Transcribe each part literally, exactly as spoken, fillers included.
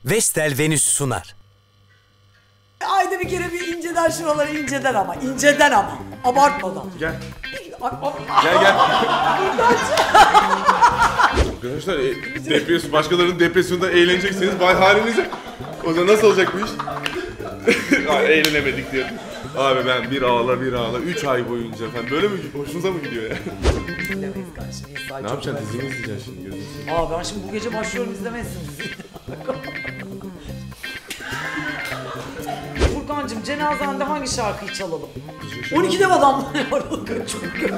Vestel Venüs sunar. Ayda bir kere bir inceden şuraları inceden ama. İnceden ama. Abartmadan. Gel. Ay, ay. Gel gel. Arkadaşlar e, depresyon, başkalarının depresyonda eğlenecekseniz vay halinize. O zaman nasıl olacak bu iş? Ay, eğlenemedik diye. Abi ben bir ağla bir ağla üç ay boyunca falan böyle mi hoşunuza mı gidiyor ya? Bilemeyiz kardeşim. İnsan Ne çok yapacaksın, güzel. dizimi izleyeceksin şimdi gözünü. Aa ben şimdi bu gece başlıyorum, izlemezsin diziyi. Furkancığım, cenazende hangi şarkıyı çalalım? on iki dev adam var. Çok kötü.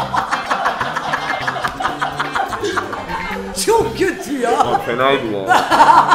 Çok kötü ya. Abi fenaydı bu abi.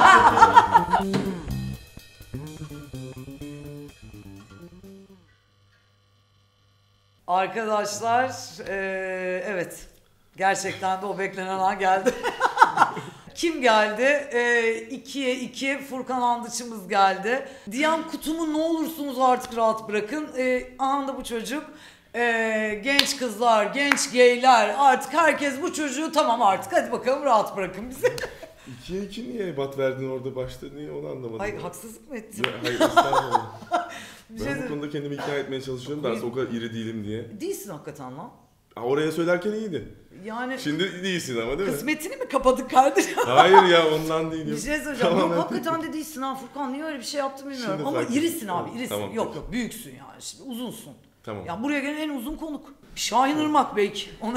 Arkadaşlar, eee, evet. Gerçekten de o beklenen an geldi. Kim geldi? Ee, ikiye iki Furkan Andıç'ımız geldi. Diyan kutumu ne olursunuz artık rahat bırakın. Ee, anında bu çocuk. Ee, genç kızlar, genç geyler, artık herkes bu çocuğu tamam artık hadi bakalım rahat bırakın bizi. ikiye iki niye ebat verdin orada başta, niye onu anlamadım. Hayır, haksızlık mı ettim? Ya, hayır estağfurullah. Bir şey Ben bu konuda kendimi ikna etmeye çalışıyorum da aslında o kadar iri değilim diye. Değilsin hakikaten lan. Ha, oraya söylerken iyiydi. Yani Şimdi değilsin ama değil mi? kısmetini mi kapadık kardeşim? Hayır ya ondan değil. Bir yok. şey söyleyeceğim. Tamam, Yok ben- hakikaten de değilsin ha Furkan. Niye öyle bir şey yaptım bilmiyorum. Şimdi Ama fark irisin ettim. abi, irisin. Tamam, yok peki. yok büyüksün yani. Şimdi uzunsun. Tamam. Yani buraya gelen en uzun konuk. Şahin Irmak belki. Ona...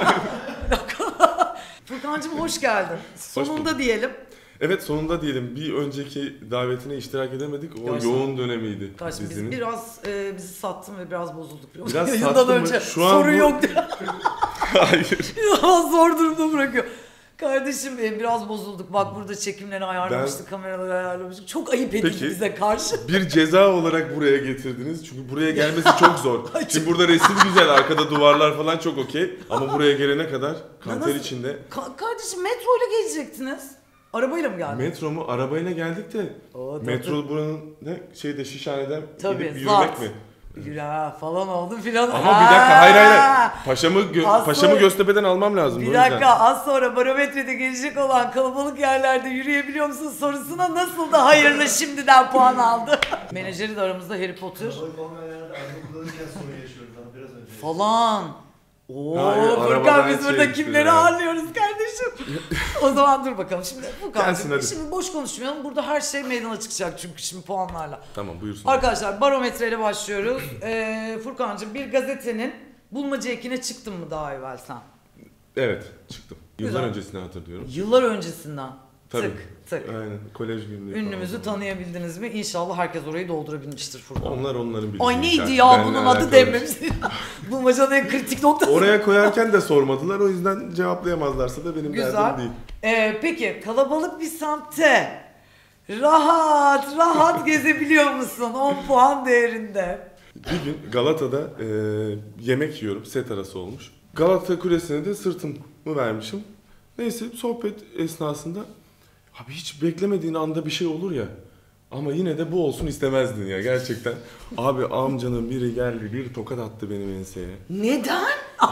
Furkancığım hoş geldin. Sonunda bulduk. diyelim. Evet sonunda diyelim. Bir önceki davetine iştirak edemedik. O Gerçekten. yoğun dönemiydi Kardeşim biz dizinin. biraz e, bizi sattın ve biraz bozulduk. Biraz Yayından sattın mı? önce Şu an sorun bu- yok diye. Hayır. İnanılmaz zor durumda bırakıyor. Kardeşim e, biraz bozulduk. Bak burada çekimleri ayarlamıştık, kameraları ayarlamıştık. Çok ayıp edildi Peki. bize karşı. Bir ceza olarak buraya getirdiniz. Çünkü buraya gelmesi çok zor. Şimdi burada resim güzel, arkada duvarlar falan çok okey. Ama buraya gelene kadar kanter nasıl- içinde. Ka- kardeşim metroyla gelecektiniz. Arabayla mı geldin? Metro mu? Arabayla geldik de. Oo, tabii. Metro buranın ne şeyde Şişhane'den Tabii, gidip zat. yürümek mi? Yürü ha falan oldu filan. Ama bir dakika hayır hayır. hayır. Paşamı gö- Az paşamı sonra- Göztepe'den almam lazım. Bir o yüzden. dakika az sonra barometrede gelecek olan kalabalık yerlerde yürüyebiliyor musun sorusuna nasıl da hayırlı şimdiden puan aldı. Menajeri de aramızda Harry Potter Arabayı olmayan yerlerde araba kullanırken sorun yaşıyoruz abi biraz önce. falan. Oo Hayır, Furkan arabadan biz burada şey kimleri ya. ağırlıyoruz kardeşim. O zaman dur bakalım şimdi Gelsin Furkan'cığım hadi. şimdi boş konuşmayalım. Burada her şey meydana çıkacak çünkü şimdi puanlarla. Tamam buyursun. Arkadaşlar barometreyle başlıyoruz. Ee, Furkan'cığım bir gazetenin bulmaca ekine çıktın mı daha evvel sen? Evet çıktım. Yıllar Güzel. öncesini hatırlıyorum. Yıllar öncesinden. Tabii. Tık tık. Aynen kolej günlüğü. Ünlümüzü falan. tanıyabildiniz mi? İnşallah herkes orayı doldurabilmiştir Furkan. Onlar onların bildiği. Ay neydi şarkı. ya Benle bunun adı alakalı. denmemiş. Bulmacanın en kritik noktası. Oraya koyarken de sormadılar o yüzden cevaplayamazlarsa da benim Güzel. derdim değil. Ee, peki kalabalık bir semtte rahat rahat gezebiliyor musun? on puan değerinde. Bir gün Galata'da e, yemek yiyorum. Set arası olmuş. Galata Kulesi'ne de sırtımı vermişim. Neyse sohbet esnasında abi hiç beklemediğin anda bir şey olur ya. Ama yine de bu olsun istemezdin ya gerçekten. Abi amcanın biri geldi bir tokat attı benim enseye. Neden?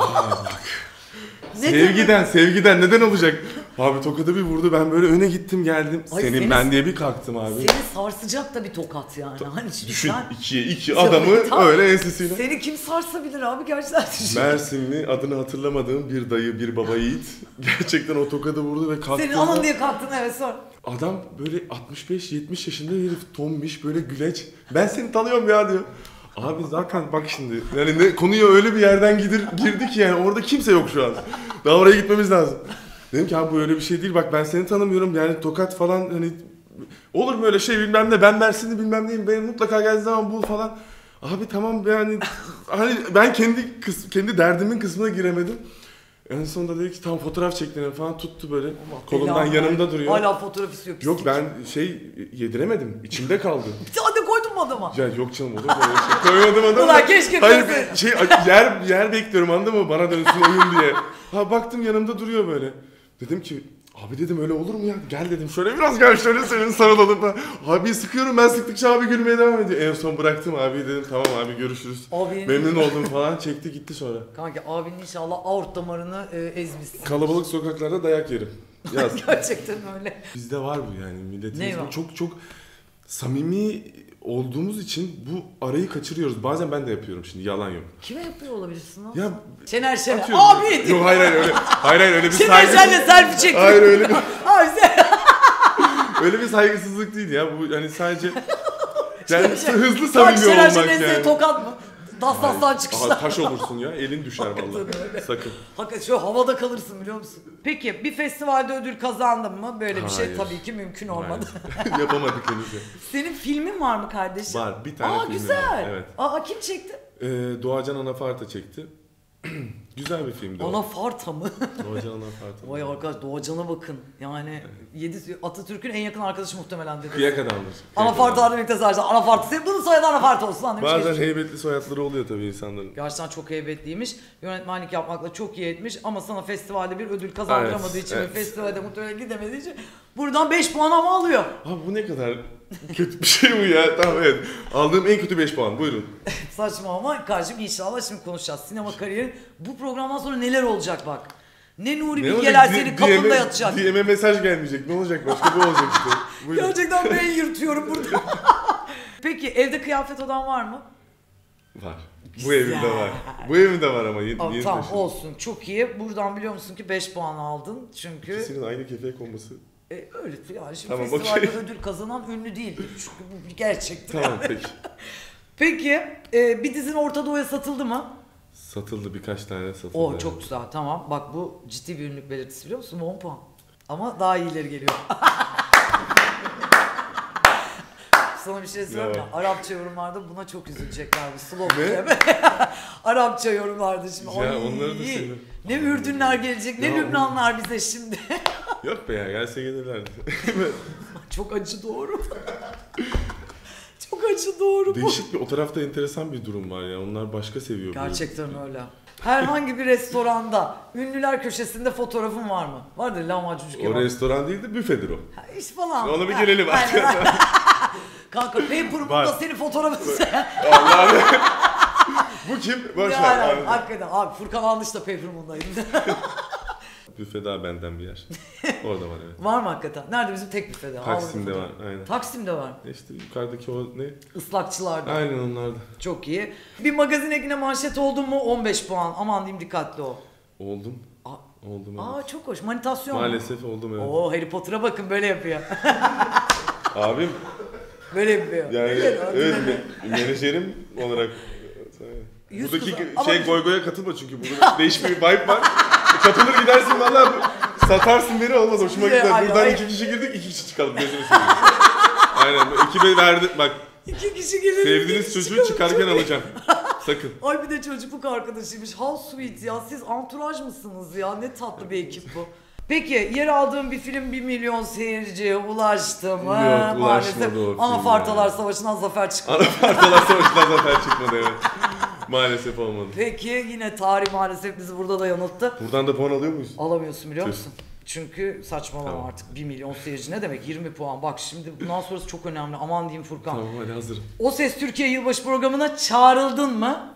Neden? Sevgiden sevgiden neden olacak? Abi tokadı bir vurdu ben böyle öne gittim geldim. Ay, Senin seni- ben diye bir kalktım abi. Seni sarsacak da bir tokat yani. Hani Düşün sen- ikiye iki Tabii, adamı tabii. öyle ensesiyle. Seni kim sarsabilir abi gerçekten düşün. Mersinli adını hatırlamadığım bir dayı bir baba yiğit gerçekten o tokadı vurdu ve kalktı. Senin aman diye kalktın evet sonra. Adam böyle altmış beş yetmiş yaşında herif tombiş böyle güleç. Ben seni tanıyorum ya diyor. Abi zaten bak şimdi yani ne, konuya öyle bir yerden gidir, girdik yani orada kimse yok şu an. Daha oraya gitmemiz lazım. Dedim ki abi bu öyle bir şey değil bak ben seni tanımıyorum yani tokat falan hani olur mu öyle şey bilmem ne ben Mersinli bilmem neyim beni mutlaka geldiği zaman bul falan. Abi tamam yani hani ben kendi kıs, kendi derdimin kısmına giremedim. En sonunda dedi ki tam fotoğraf çektirelim falan tuttu böyle kolumdan Belanı yanımda ver. duruyor. Hala fotoğraf istiyor. Yok pislik. ben şey yediremedim. İçimde kaldı. Bir tane koydun mu adama? Ya yok canım olur mu öyle şey. Koymadım adamı. Ulan keşke Hayır koysaydın. şey yer yer bekliyorum anladın mı? Bana dönsün oyun diye. Ha baktım yanımda duruyor böyle. Dedim ki abi dedim öyle olur mu ya? Gel dedim şöyle biraz gel şöyle senin sarılalım da. Abi sıkıyorum ben sıktıkça abi gülmeye devam ediyor. En son bıraktım abi dedim tamam abi görüşürüz. Abi- Memnun oldum falan çekti gitti sonra. Kanka abinin inşallah aort damarını e, ezmişsin. Kalabalık sokaklarda dayak yerim. Yaz. Gerçekten öyle. Bizde var bu yani milletin. Ne var? Çok çok samimi olduğumuz için bu arayı kaçırıyoruz. Bazen ben de yapıyorum şimdi, yalan yok. Kime yapıyor olabilirsin lan? Ya Şener Şener. atıyorum. Abi diyor. Yok hayır hayır öyle. Hayır hayır öyle bir Şener Şener'le saygısızlık. selfie çektim. Hayır öyle bir Abi sen... öyle bir saygısızlık değil ya. Bu hani sadece yani Şey- hızlı Bak samimi Şener olmak Şener'e yani. tokat mı? Dastastan Aha, çıkışlar. taş olursun ya. Elin düşer Hakikaten vallahi. öyle. Sakın. Hakikaten şöyle havada kalırsın biliyor musun? Peki bir festivalde ödül kazandın mı? Böyle bir şey Hayır. tabii ki mümkün olmadı. Hayır. Yapamadık henüz. Senin filmin var mı kardeşim? Var. Bir tane Aa filmim güzel. var. Evet. Aa kim çekti? Ee, Doğacan Anafarta çekti. Güzel bir filmdi o. Anafarta mı? Doğacan Anafarta. Vay arkadaş Doğacan'a bakın. Yani yedi Atatürk'ün en yakın arkadaşı muhtemelen dedi. Kıyak adamdır. Anafarta demekte sadece Anafarta. Senin bunun soyadı Anafarta olsun lan demiş. Bazen geçmiş. heybetli soyadları oluyor tabii insanların. Gerçekten çok heybetliymiş. Yönetmenlik yapmakla çok iyi etmiş ama sana festivalde bir ödül kazandıramadığı Evet, için evet. ve festivalde muhtemelen gidemediği için buradan beş puan ama alıyor. Abi bu ne kadar kötü bir şey bu ya. Tamam evet. Aldığım en kötü beş puan. Buyurun. Saçma ama kardeşim inşallah şimdi konuşacağız. Sinema kariyeri bu programdan sonra neler olacak bak. Ne Nuri Ne Bilgeler olacak? seni D- kapında D M'e yatacak. D M'e mesaj gelmeyecek. Ne olacak? Başka bu olacak işte. Buyurun. Gerçekten ben yırtıyorum burada. Peki evde kıyafet odan var mı? Var. Bu Güzel. evimde var. Bu evimde var ama yeni, Aa, yeni tamam taşındım. olsun çok iyi. Buradan biliyor musun ki beş puan aldın. Çünkü İkisinin aynı kefeye konması. e, öyle yani şimdi Tamam, festivalde okey. ödül kazanan ünlü değildir. Çünkü bu bir gerçektir. Tamam yani. peki. Peki e, bir dizin Orta Doğu'ya satıldı mı? Satıldı, birkaç tane satıldı. O evet. çok güzel tamam. Bak bu ciddi bir ünlük belirtisi biliyor musun? on puan. Ama daha iyileri geliyor. Sana bir şey söyleyeyim mi? Ya. Arapça yorumlarda buna çok üzülecekler. Bu slow Ne? deme. Arapça yorumlarda şimdi. Ya Ay, onları da seviyorum. ne Ürdünler gelecek, ne Ya Lübnanlar bize şimdi. Yok be ya, gelse gelirlerdi. Çok acı doğru. Çok acı doğru bu. Değişik bir, o tarafta enteresan bir durum var ya. Onlar başka seviyor. böyle. Gerçekten öyle. Herhangi bir restoranda ünlüler köşesinde fotoğrafın var mı? Vardır lahmacuncu O kebap. restoran değil de büfedir o. Ha, İş falan. Ona bir Ha, gelelim aynen. artık. Kanka paper'ımda Var. senin fotoğrafın. Allah'ım. Bu kim? Boş ver. Yani, abi. hakikaten abi Furkan Almış da paper'ımdaydı. Büfe daha benden bir yer. Orada var evet. Var mı hakikaten? Nerede bizim tek büfede? Taksim'de Aldım var fotoğrafı. aynen. Taksim'de var. İşte yukarıdaki o ne? Islakçılarda. Aynen onlarda. Çok iyi. Bir magazin ekine manşet oldun mu on beş puan. Aman diyeyim dikkatli ol. Oldum. Aa, Oldum evet. aa çok hoş. Manitasyon mu? Maalesef oldum evet. Oo Harry Potter'a bakın böyle yapıyor. Abim Böyle yapıyor. yani Evet, evet me- menajerim olarak Yüz buradaki kızı- şey ama- goygoya katılma çünkü burada değişik bir vibe var. Katılır gidersin valla satarsın beni olmaz hoşuma Güzel, gider. aynen, Buradan aynen. iki kişi girdik iki kişi çıkalım gözünü seveyim. Aynen ekibe verdim bak İki kişi gelir. sevdiğiniz iki çocuğu kişi çıkarken kalır. alacağım. Sakın. Ay bir de çocukluk arkadaşıymış. How sweet ya. Siz anturaj mısınız ya? Ne tatlı bir ekip bu. Peki yer aldığım bir film bir milyon seyirciye ulaştı mı? Yok, Maalesef ulaşmadı o film Anafartalar ya. Savaşı'ndan zafer çıktı. Anafartalar Savaşı'ndan zafer çıkmadı evet. Maalesef olmadı. Peki yine tarih maalesef bizi burada da yanılttı. Buradan da puan alıyor muyuz? Alamıyorsun biliyor Tüh. musun? Çünkü saçmalama Tamam. artık bir milyon seyirci ne demek yirmi puan bak şimdi bundan sonrası çok önemli aman diyeyim Furkan. Tamam hadi hazırım. O Ses Türkiye Yılbaşı programına çağrıldın mı?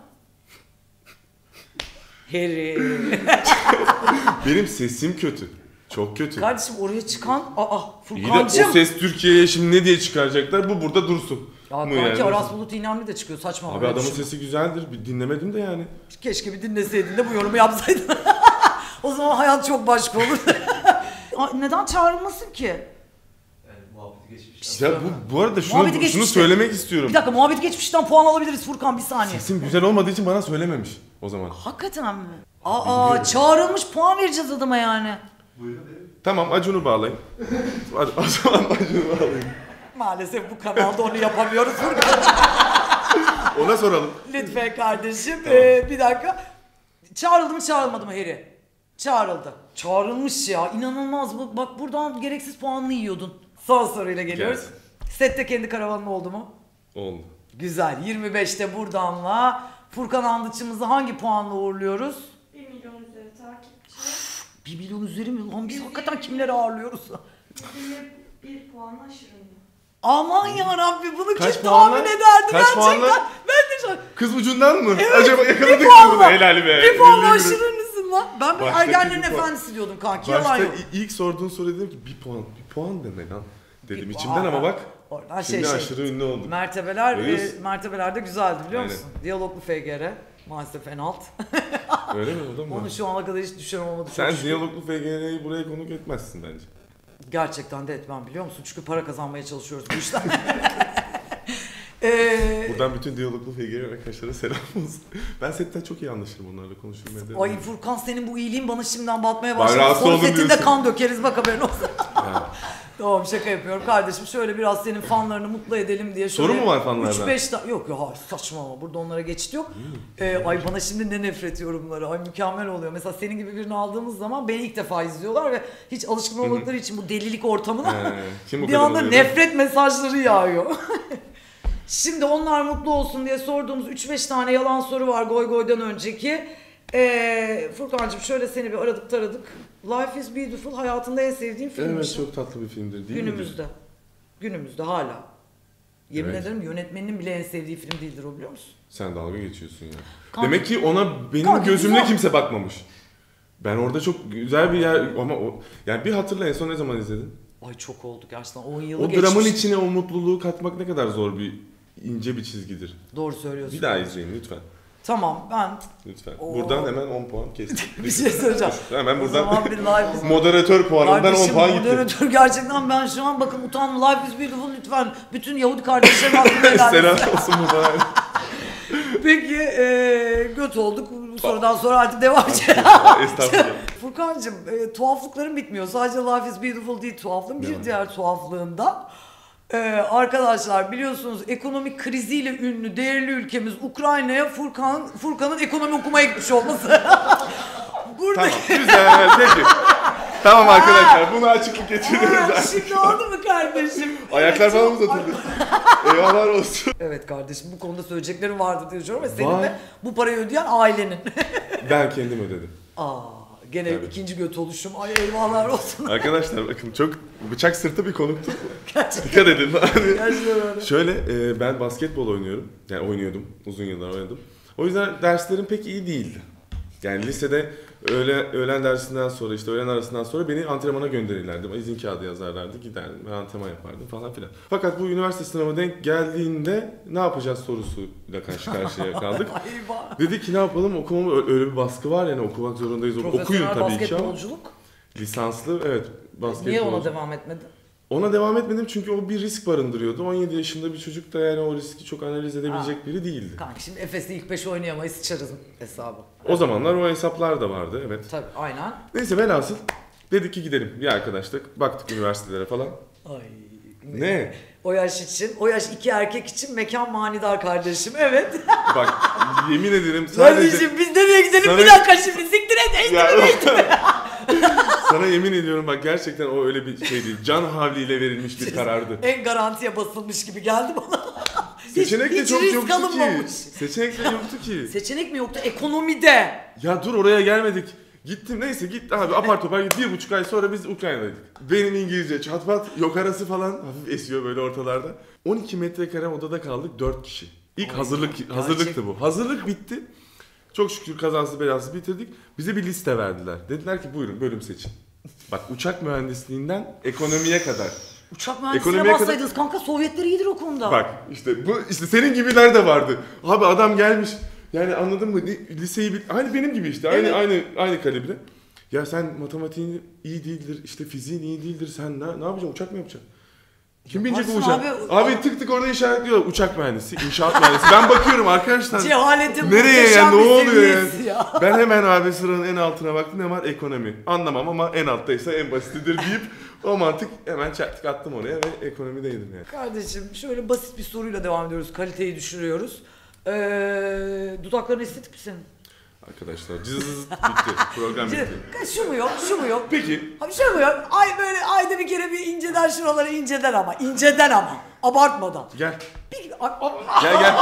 Harry. Benim sesim kötü. Çok kötü. Kardeşim oraya çıkan aa İyi de Furkancığım. o ses Türkiye'ye şimdi ne diye çıkaracaklar? Bu burada dursun. Ya Mı kanki yani? Aras Bulut İynemli de çıkıyor saçma. Abi öyle adamın düşünme. sesi güzeldir. Bir dinlemedim de yani. Keşke bir dinleseydin de bu yorumu yapsaydın. O zaman hayat çok başka olur. Ay, neden çağrılmasın ki? Yani muhabbeti geçmiş. Ya bu, bu arada şunu, Muhabbeti şunu geçmişte. söylemek istiyorum. Bir dakika muhabbet geçmişten puan alabiliriz Furkan bir saniye. Sesim güzel olmadığı için bana söylememiş o zaman. Hakikaten mi? Aa çağrılmış puan vereceğiz adama yani. Buyurun dedim. Tamam Acun'u bağlayın. Hadi o zaman Acun'u bağlayın. Maalesef bu kanalda onu yapamıyoruz Furkan. Ona soralım. Lütfen kardeşim. Ee, bir dakika. Çağrıldı mı çağrılmadı mı Harry? Çağrıldı. Çağrılmış ya. İnanılmaz. Bu- Bak buradan gereksiz puanını yiyordun. Son soruyla geliyoruz. Gelsin. Sette kendi karavanın oldu mu? Oldu. Güzel. yirmi beşte buradanla Furkan Andıç'ımızı hangi puanla uğurluyoruz? bir milyon üzeri takipçi. bir milyon üzeri mi? Lan biz hakikaten kimleri ağırlıyoruz? yüz bir puanla aşırı ünlü. Aman ya Rabbi bunu Kaç kim puanla? tahmin ederdi Kaç gerçekten? puanla? Ben de şu an Kız ucundan mı? Evet, Acaba bir yakaladık mı puanla. bunu? Helal be. bir puanla Yürü, yürü. aşırı ünlüsün lan? Ben bir Baştaki ergenlerin bir puan. efendisi diyordum kanki. Yalan Başta yok. i- ilk sorduğun soruya dedim ki bir puan, bir puan deme lan dedim Bir içimden puan. ama bak Oradan şimdi şey, şey, aşırı ünlü oldum. mertebeler, Görüyorsun. e, mertebeler de güzeldi biliyor Aynen. musun? Diyaloglu F G R. Maalesef en alt. Öyle mi o da mı? Onu şu ana kadar hiç düşen olmadı. Sen Çok şükür. diyaloglu F G R'yi buraya konuk etmezsin bence. Gerçekten de etmem biliyor musun? Çünkü para kazanmaya çalışıyoruz bu işten. Ee, Buradan bütün diyaloglu F G R arkadaşlara selam olsun. Ben setten çok iyi anlaşırım onlarla konuşurum ederim. Ay Furkan senin bu iyiliğin bana şimdiden batmaya Ben başladı. rahatsız Son oldum setinde diyorsun. kan dökeriz bak haberin olsun. Ya. Tamam şaka yapıyorum kardeşim. Şöyle biraz senin fanlarını mutlu edelim diye. Soru mu var fanlardan? üç beş tane. Yok ya hayır saçma ama burada onlara geçit yok. Ee, ay bana şimdi ne nefret yorumları. Ay mükemmel oluyor. Mesela senin gibi birini aldığımız zaman beni ilk defa izliyorlar ve hiç alışkın olmadıkları için bu delilik ortamına He, kim bu bir kadar anda oluyor? nefret mesajları yağıyor. Şimdi onlar mutlu olsun diye sorduğumuz üç beş tane yalan soru var Goy Goy'dan önceki. Ee, Furkan'cığım şöyle seni bir aradık taradık. Life is Beautiful hayatında en sevdiğin filmmiş. Evet çok tatlı bir filmdir değil mi? Günümüzde. Günümüzde hala. Yemin Evet. ederim yönetmeninin bile en sevdiği film değildir o biliyor musun? Sen dalga geçiyorsun ya. Kanka- Demek ki ona benim Kanka, gözümle güzel. kimse bakmamış. Ben orada çok güzel bir yer ama o yani bir hatırla en son ne zaman izledin? Ay çok oldu gerçekten on yılı O geçmiş. dramın içine o mutluluğu katmak ne kadar zor bir ince bir çizgidir. Doğru söylüyorsun. Bir daha izleyin lütfen. Tamam ben Lütfen. Oo. Buradan hemen on puan kestim. bir şey söyleyeceğim. Hemen O buradan zaman bir live is moderatör puanından on Kardeşim puan gitti. moderatör gerçekten ben şu an bakın utandım. Life is Beautiful lütfen bütün Yahudi kardeşlerim hakkında helal Selam olsun. olsun buradan. Peki e, göt olduk. Bu sorudan sonra artık devam edelim. Estağfurullah. Furkancığım e, tuhaflıkların bitmiyor. Sadece Life is Beautiful değil tuhaflığın. Bir Yani. diğer tuhaflığında e, arkadaşlar biliyorsunuz ekonomik kriziyle ünlü değerli ülkemiz Ukrayna'ya Furkan'ın Furkan'ın ekonomi okumaya gitmiş olması. Burada Tamam güzel peki. Tamam arkadaşlar bunu açıklık getiriyoruz. Aa, şimdi oldu mu kardeşim? Ayaklar Evet, falan çok- uzatıldı. Eyvallah olsun. Evet kardeşim bu konuda söyleyeceklerim vardı diye düşünüyorum ve senin Var. de bu parayı ödeyen ailenin. Ben kendim ödedim. Aa gene Evet. ikinci göt oluşum. Ay eyvallah olsun. Arkadaşlar bakın çok bıçak sırtı bir konuktu. Gerçekten. Dikkat edin. Gerçekten öyle. Şöyle e, ben basketbol oynuyorum. Yani oynuyordum. Uzun yıllar oynadım. O yüzden derslerim pek iyi değildi. Yani lisede öğle, öğlen dersinden sonra işte öğlen arasından sonra beni antrenmana gönderirlerdi. İzin kağıdı yazarlardı. Giderdim. Ben antrenman yapardım falan filan. Fakat bu üniversite sınavı denk geldiğinde ne yapacağız sorusuyla karşı karşıya kaldık. Eyvah. Dedik ki ne yapalım okumamı öyle bir baskı var yani okumak zorundayız. Okuyun Profesyonel tabii ki ama basketbolculuk. lisanslı evet basketbol. Niye ona devam etmedin? Ona devam etmedim çünkü o bir risk barındırıyordu. on yedi yaşında bir çocuk da yani o riski çok analiz edebilecek biri değildi. Kanka şimdi Efes'i ilk beş oynayamayız sıçarız hesabı. O zamanlar o hesaplar da vardı evet. Tabii aynen. Neyse velhasıl dedik ki gidelim bir arkadaşlık. Baktık üniversitelere falan. Ay. Ne? O yaş için, o yaş iki erkek için mekan manidar kardeşim. Evet. Bak yemin ederim sadece... Kardeşim biz nereye gidelim? Sana- Bir dakika şimdi siktir et. Ya, Eğitimi sana yemin ediyorum bak gerçekten o öyle bir şey değil. Can havliyle verilmiş bir karardı. en garantiye basılmış gibi geldi bana. Seçenek de hiç çok risk yoktu ki. alınmamış. Seçenek de yoktu ki. Seçenek mi yoktu? Ekonomide. Ya dur oraya gelmedik. Gittim neyse git abi apar topar git. Bir buçuk ay sonra biz Ukrayna'daydık. Benim İngilizce çatpat yok arası falan hafif esiyor böyle ortalarda. on iki metrekare odada kaldık dört kişi. İlk Ay, hazırlık gerçek- hazırlıktı bu. Hazırlık bitti. Çok şükür kazasız belasız bitirdik. Bize bir liste verdiler. Dediler ki buyurun bölüm seçin. Bak uçak mühendisliğinden ekonomiye kadar. Uçak mühendisliğine Ekonomiye kadar- bassaydınız kanka Sovyetler iyidir o konuda. Bak işte bu işte senin gibiler de vardı. Abi adam gelmiş. Yani anladın mı? Liseyi bil- hani benim gibi işte. Aynı Evet. aynı aynı kalibre. Ya sen matematiğin iyi değildir, işte fiziğin iyi değildir. Sen ne, ne yapacaksın? Uçak mı yapacaksın? Kim binecek bu Yaparsın uçak? abi. Abi, tık tık orada işaretliyor. Uçak mühendisi, inşaat mühendisi. Ben bakıyorum arkadaşlar. Cehaletin Nereye muhteşem ya? Ne bir oluyor seviyesi yani? ya. Ben hemen abi sıranın en altına baktım. Ne var? Ekonomi. Anlamam ama en alttaysa en basitidir deyip o mantık hemen çaktık attım oraya ve ekonomideydim yani. Kardeşim şöyle basit bir soruyla devam ediyoruz. Kaliteyi düşürüyoruz. Ee, dudakların estetik mi senin? Arkadaşlar cızız bitti. Program bitti. Şu mu yok, şu mu yok? Peki Abi şu mu yok? Ay böyle ayda bir kere bir inceden şuraları inceden ama. İnceden ama. Abartmadan. gel. Bir, a, a, Gel gel.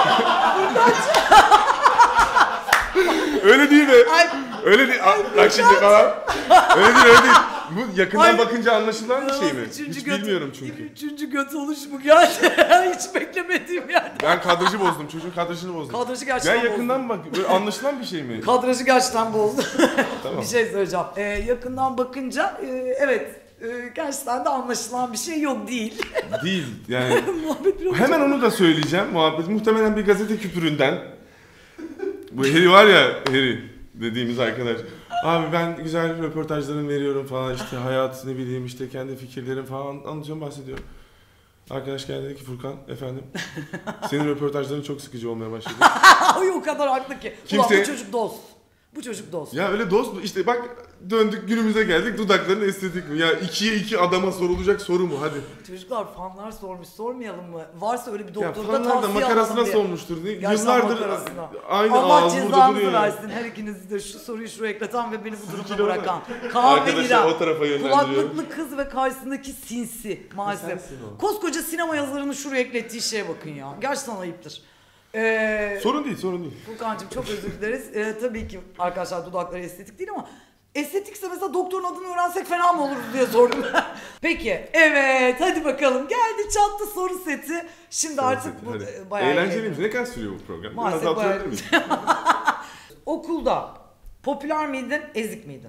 Öyle değil mi? ay, Öyle değil. Aa, bak şimdi falan. Öyle değil öyle değil. Bu yakından Ay, bakınca anlaşılan bir şey mi? Üçüncü Hiç göt- bilmiyorum çünkü. Üçüncü göt oluşumu geldi. Hiç beklemediğim yerde. Ben kadrajı bozdum. Çocuğun kadrajını bozdum. Kadrajı gerçekten Ya yakından bak. Böyle anlaşılan bir şey mi? Kadrajı gerçekten bozdu. Tamam. Bir şey söyleyeceğim. Ee, yakından bakınca e, evet e, gerçekten de anlaşılan bir şey yok değil. Değil yani. Muhabbet biraz Hemen onu da söyleyeceğim. Muhabbet muhtemelen bir gazete küpüründen. Bu Harry var ya, Harry dediğimiz arkadaş. Abi ben güzel röportajlarımı veriyorum falan, işte hayat, ne bileyim, işte kendi fikirlerim falan anlatıyorum, bahsediyorum. Arkadaş geldi, dedi ki Furkan efendim senin röportajların çok sıkıcı olmaya başladı. Ay o kadar haklı ki. Kimse- Ulan bu çocuk dost. Bu çocuk dost. Ya öyle dost mu? İşte bak döndük günümüze geldik, dudakların estetik mi? Ya ikiye iki adama sorulacak soru mu? Hadi. Çocuklar fanlar sormuş, sormayalım mı? Varsa öyle bir Ya doktorda fanlar da tavsiye makarasına alalım diye. sormuştur. Değil? Gerçekten Yıllardır makarasına. aynı Allah ağız burada cezanızı duruyor. versin her ikinizi de şu soruyu şuraya ekleten ve beni bu durumda kilo bırakan. Kaan ve Arkadaşlar İrem. o tarafa yönlendiriyor. Kulaklıklı kız ve karşısındaki sinsi maalesef. Sensin o. Koskoca sinema yazarının şuraya eklettiği şeye bakın ya. Gerçekten ayıptır. Ee, Sorun değil, sorun değil. Furkan'cığım çok özür dileriz. Ee, tabii ki arkadaşlar dudakları estetik değil ama estetikse mesela doktorun adını öğrensek fena mı oluruz diye sordum ben. Peki evet hadi bakalım geldi çattı soru seti. Şimdi artık bu Hadi. e, bayağı Eğlenceliymiş. Ne kadar sürüyor bu program? Maalesef Biraz daha bayağı- hatırlatır mıyım? Okulda popüler miydin, ezik miydin?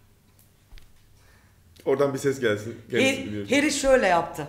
Oradan bir ses gelsin. Kendisi biliyor. Harry şöyle yaptı.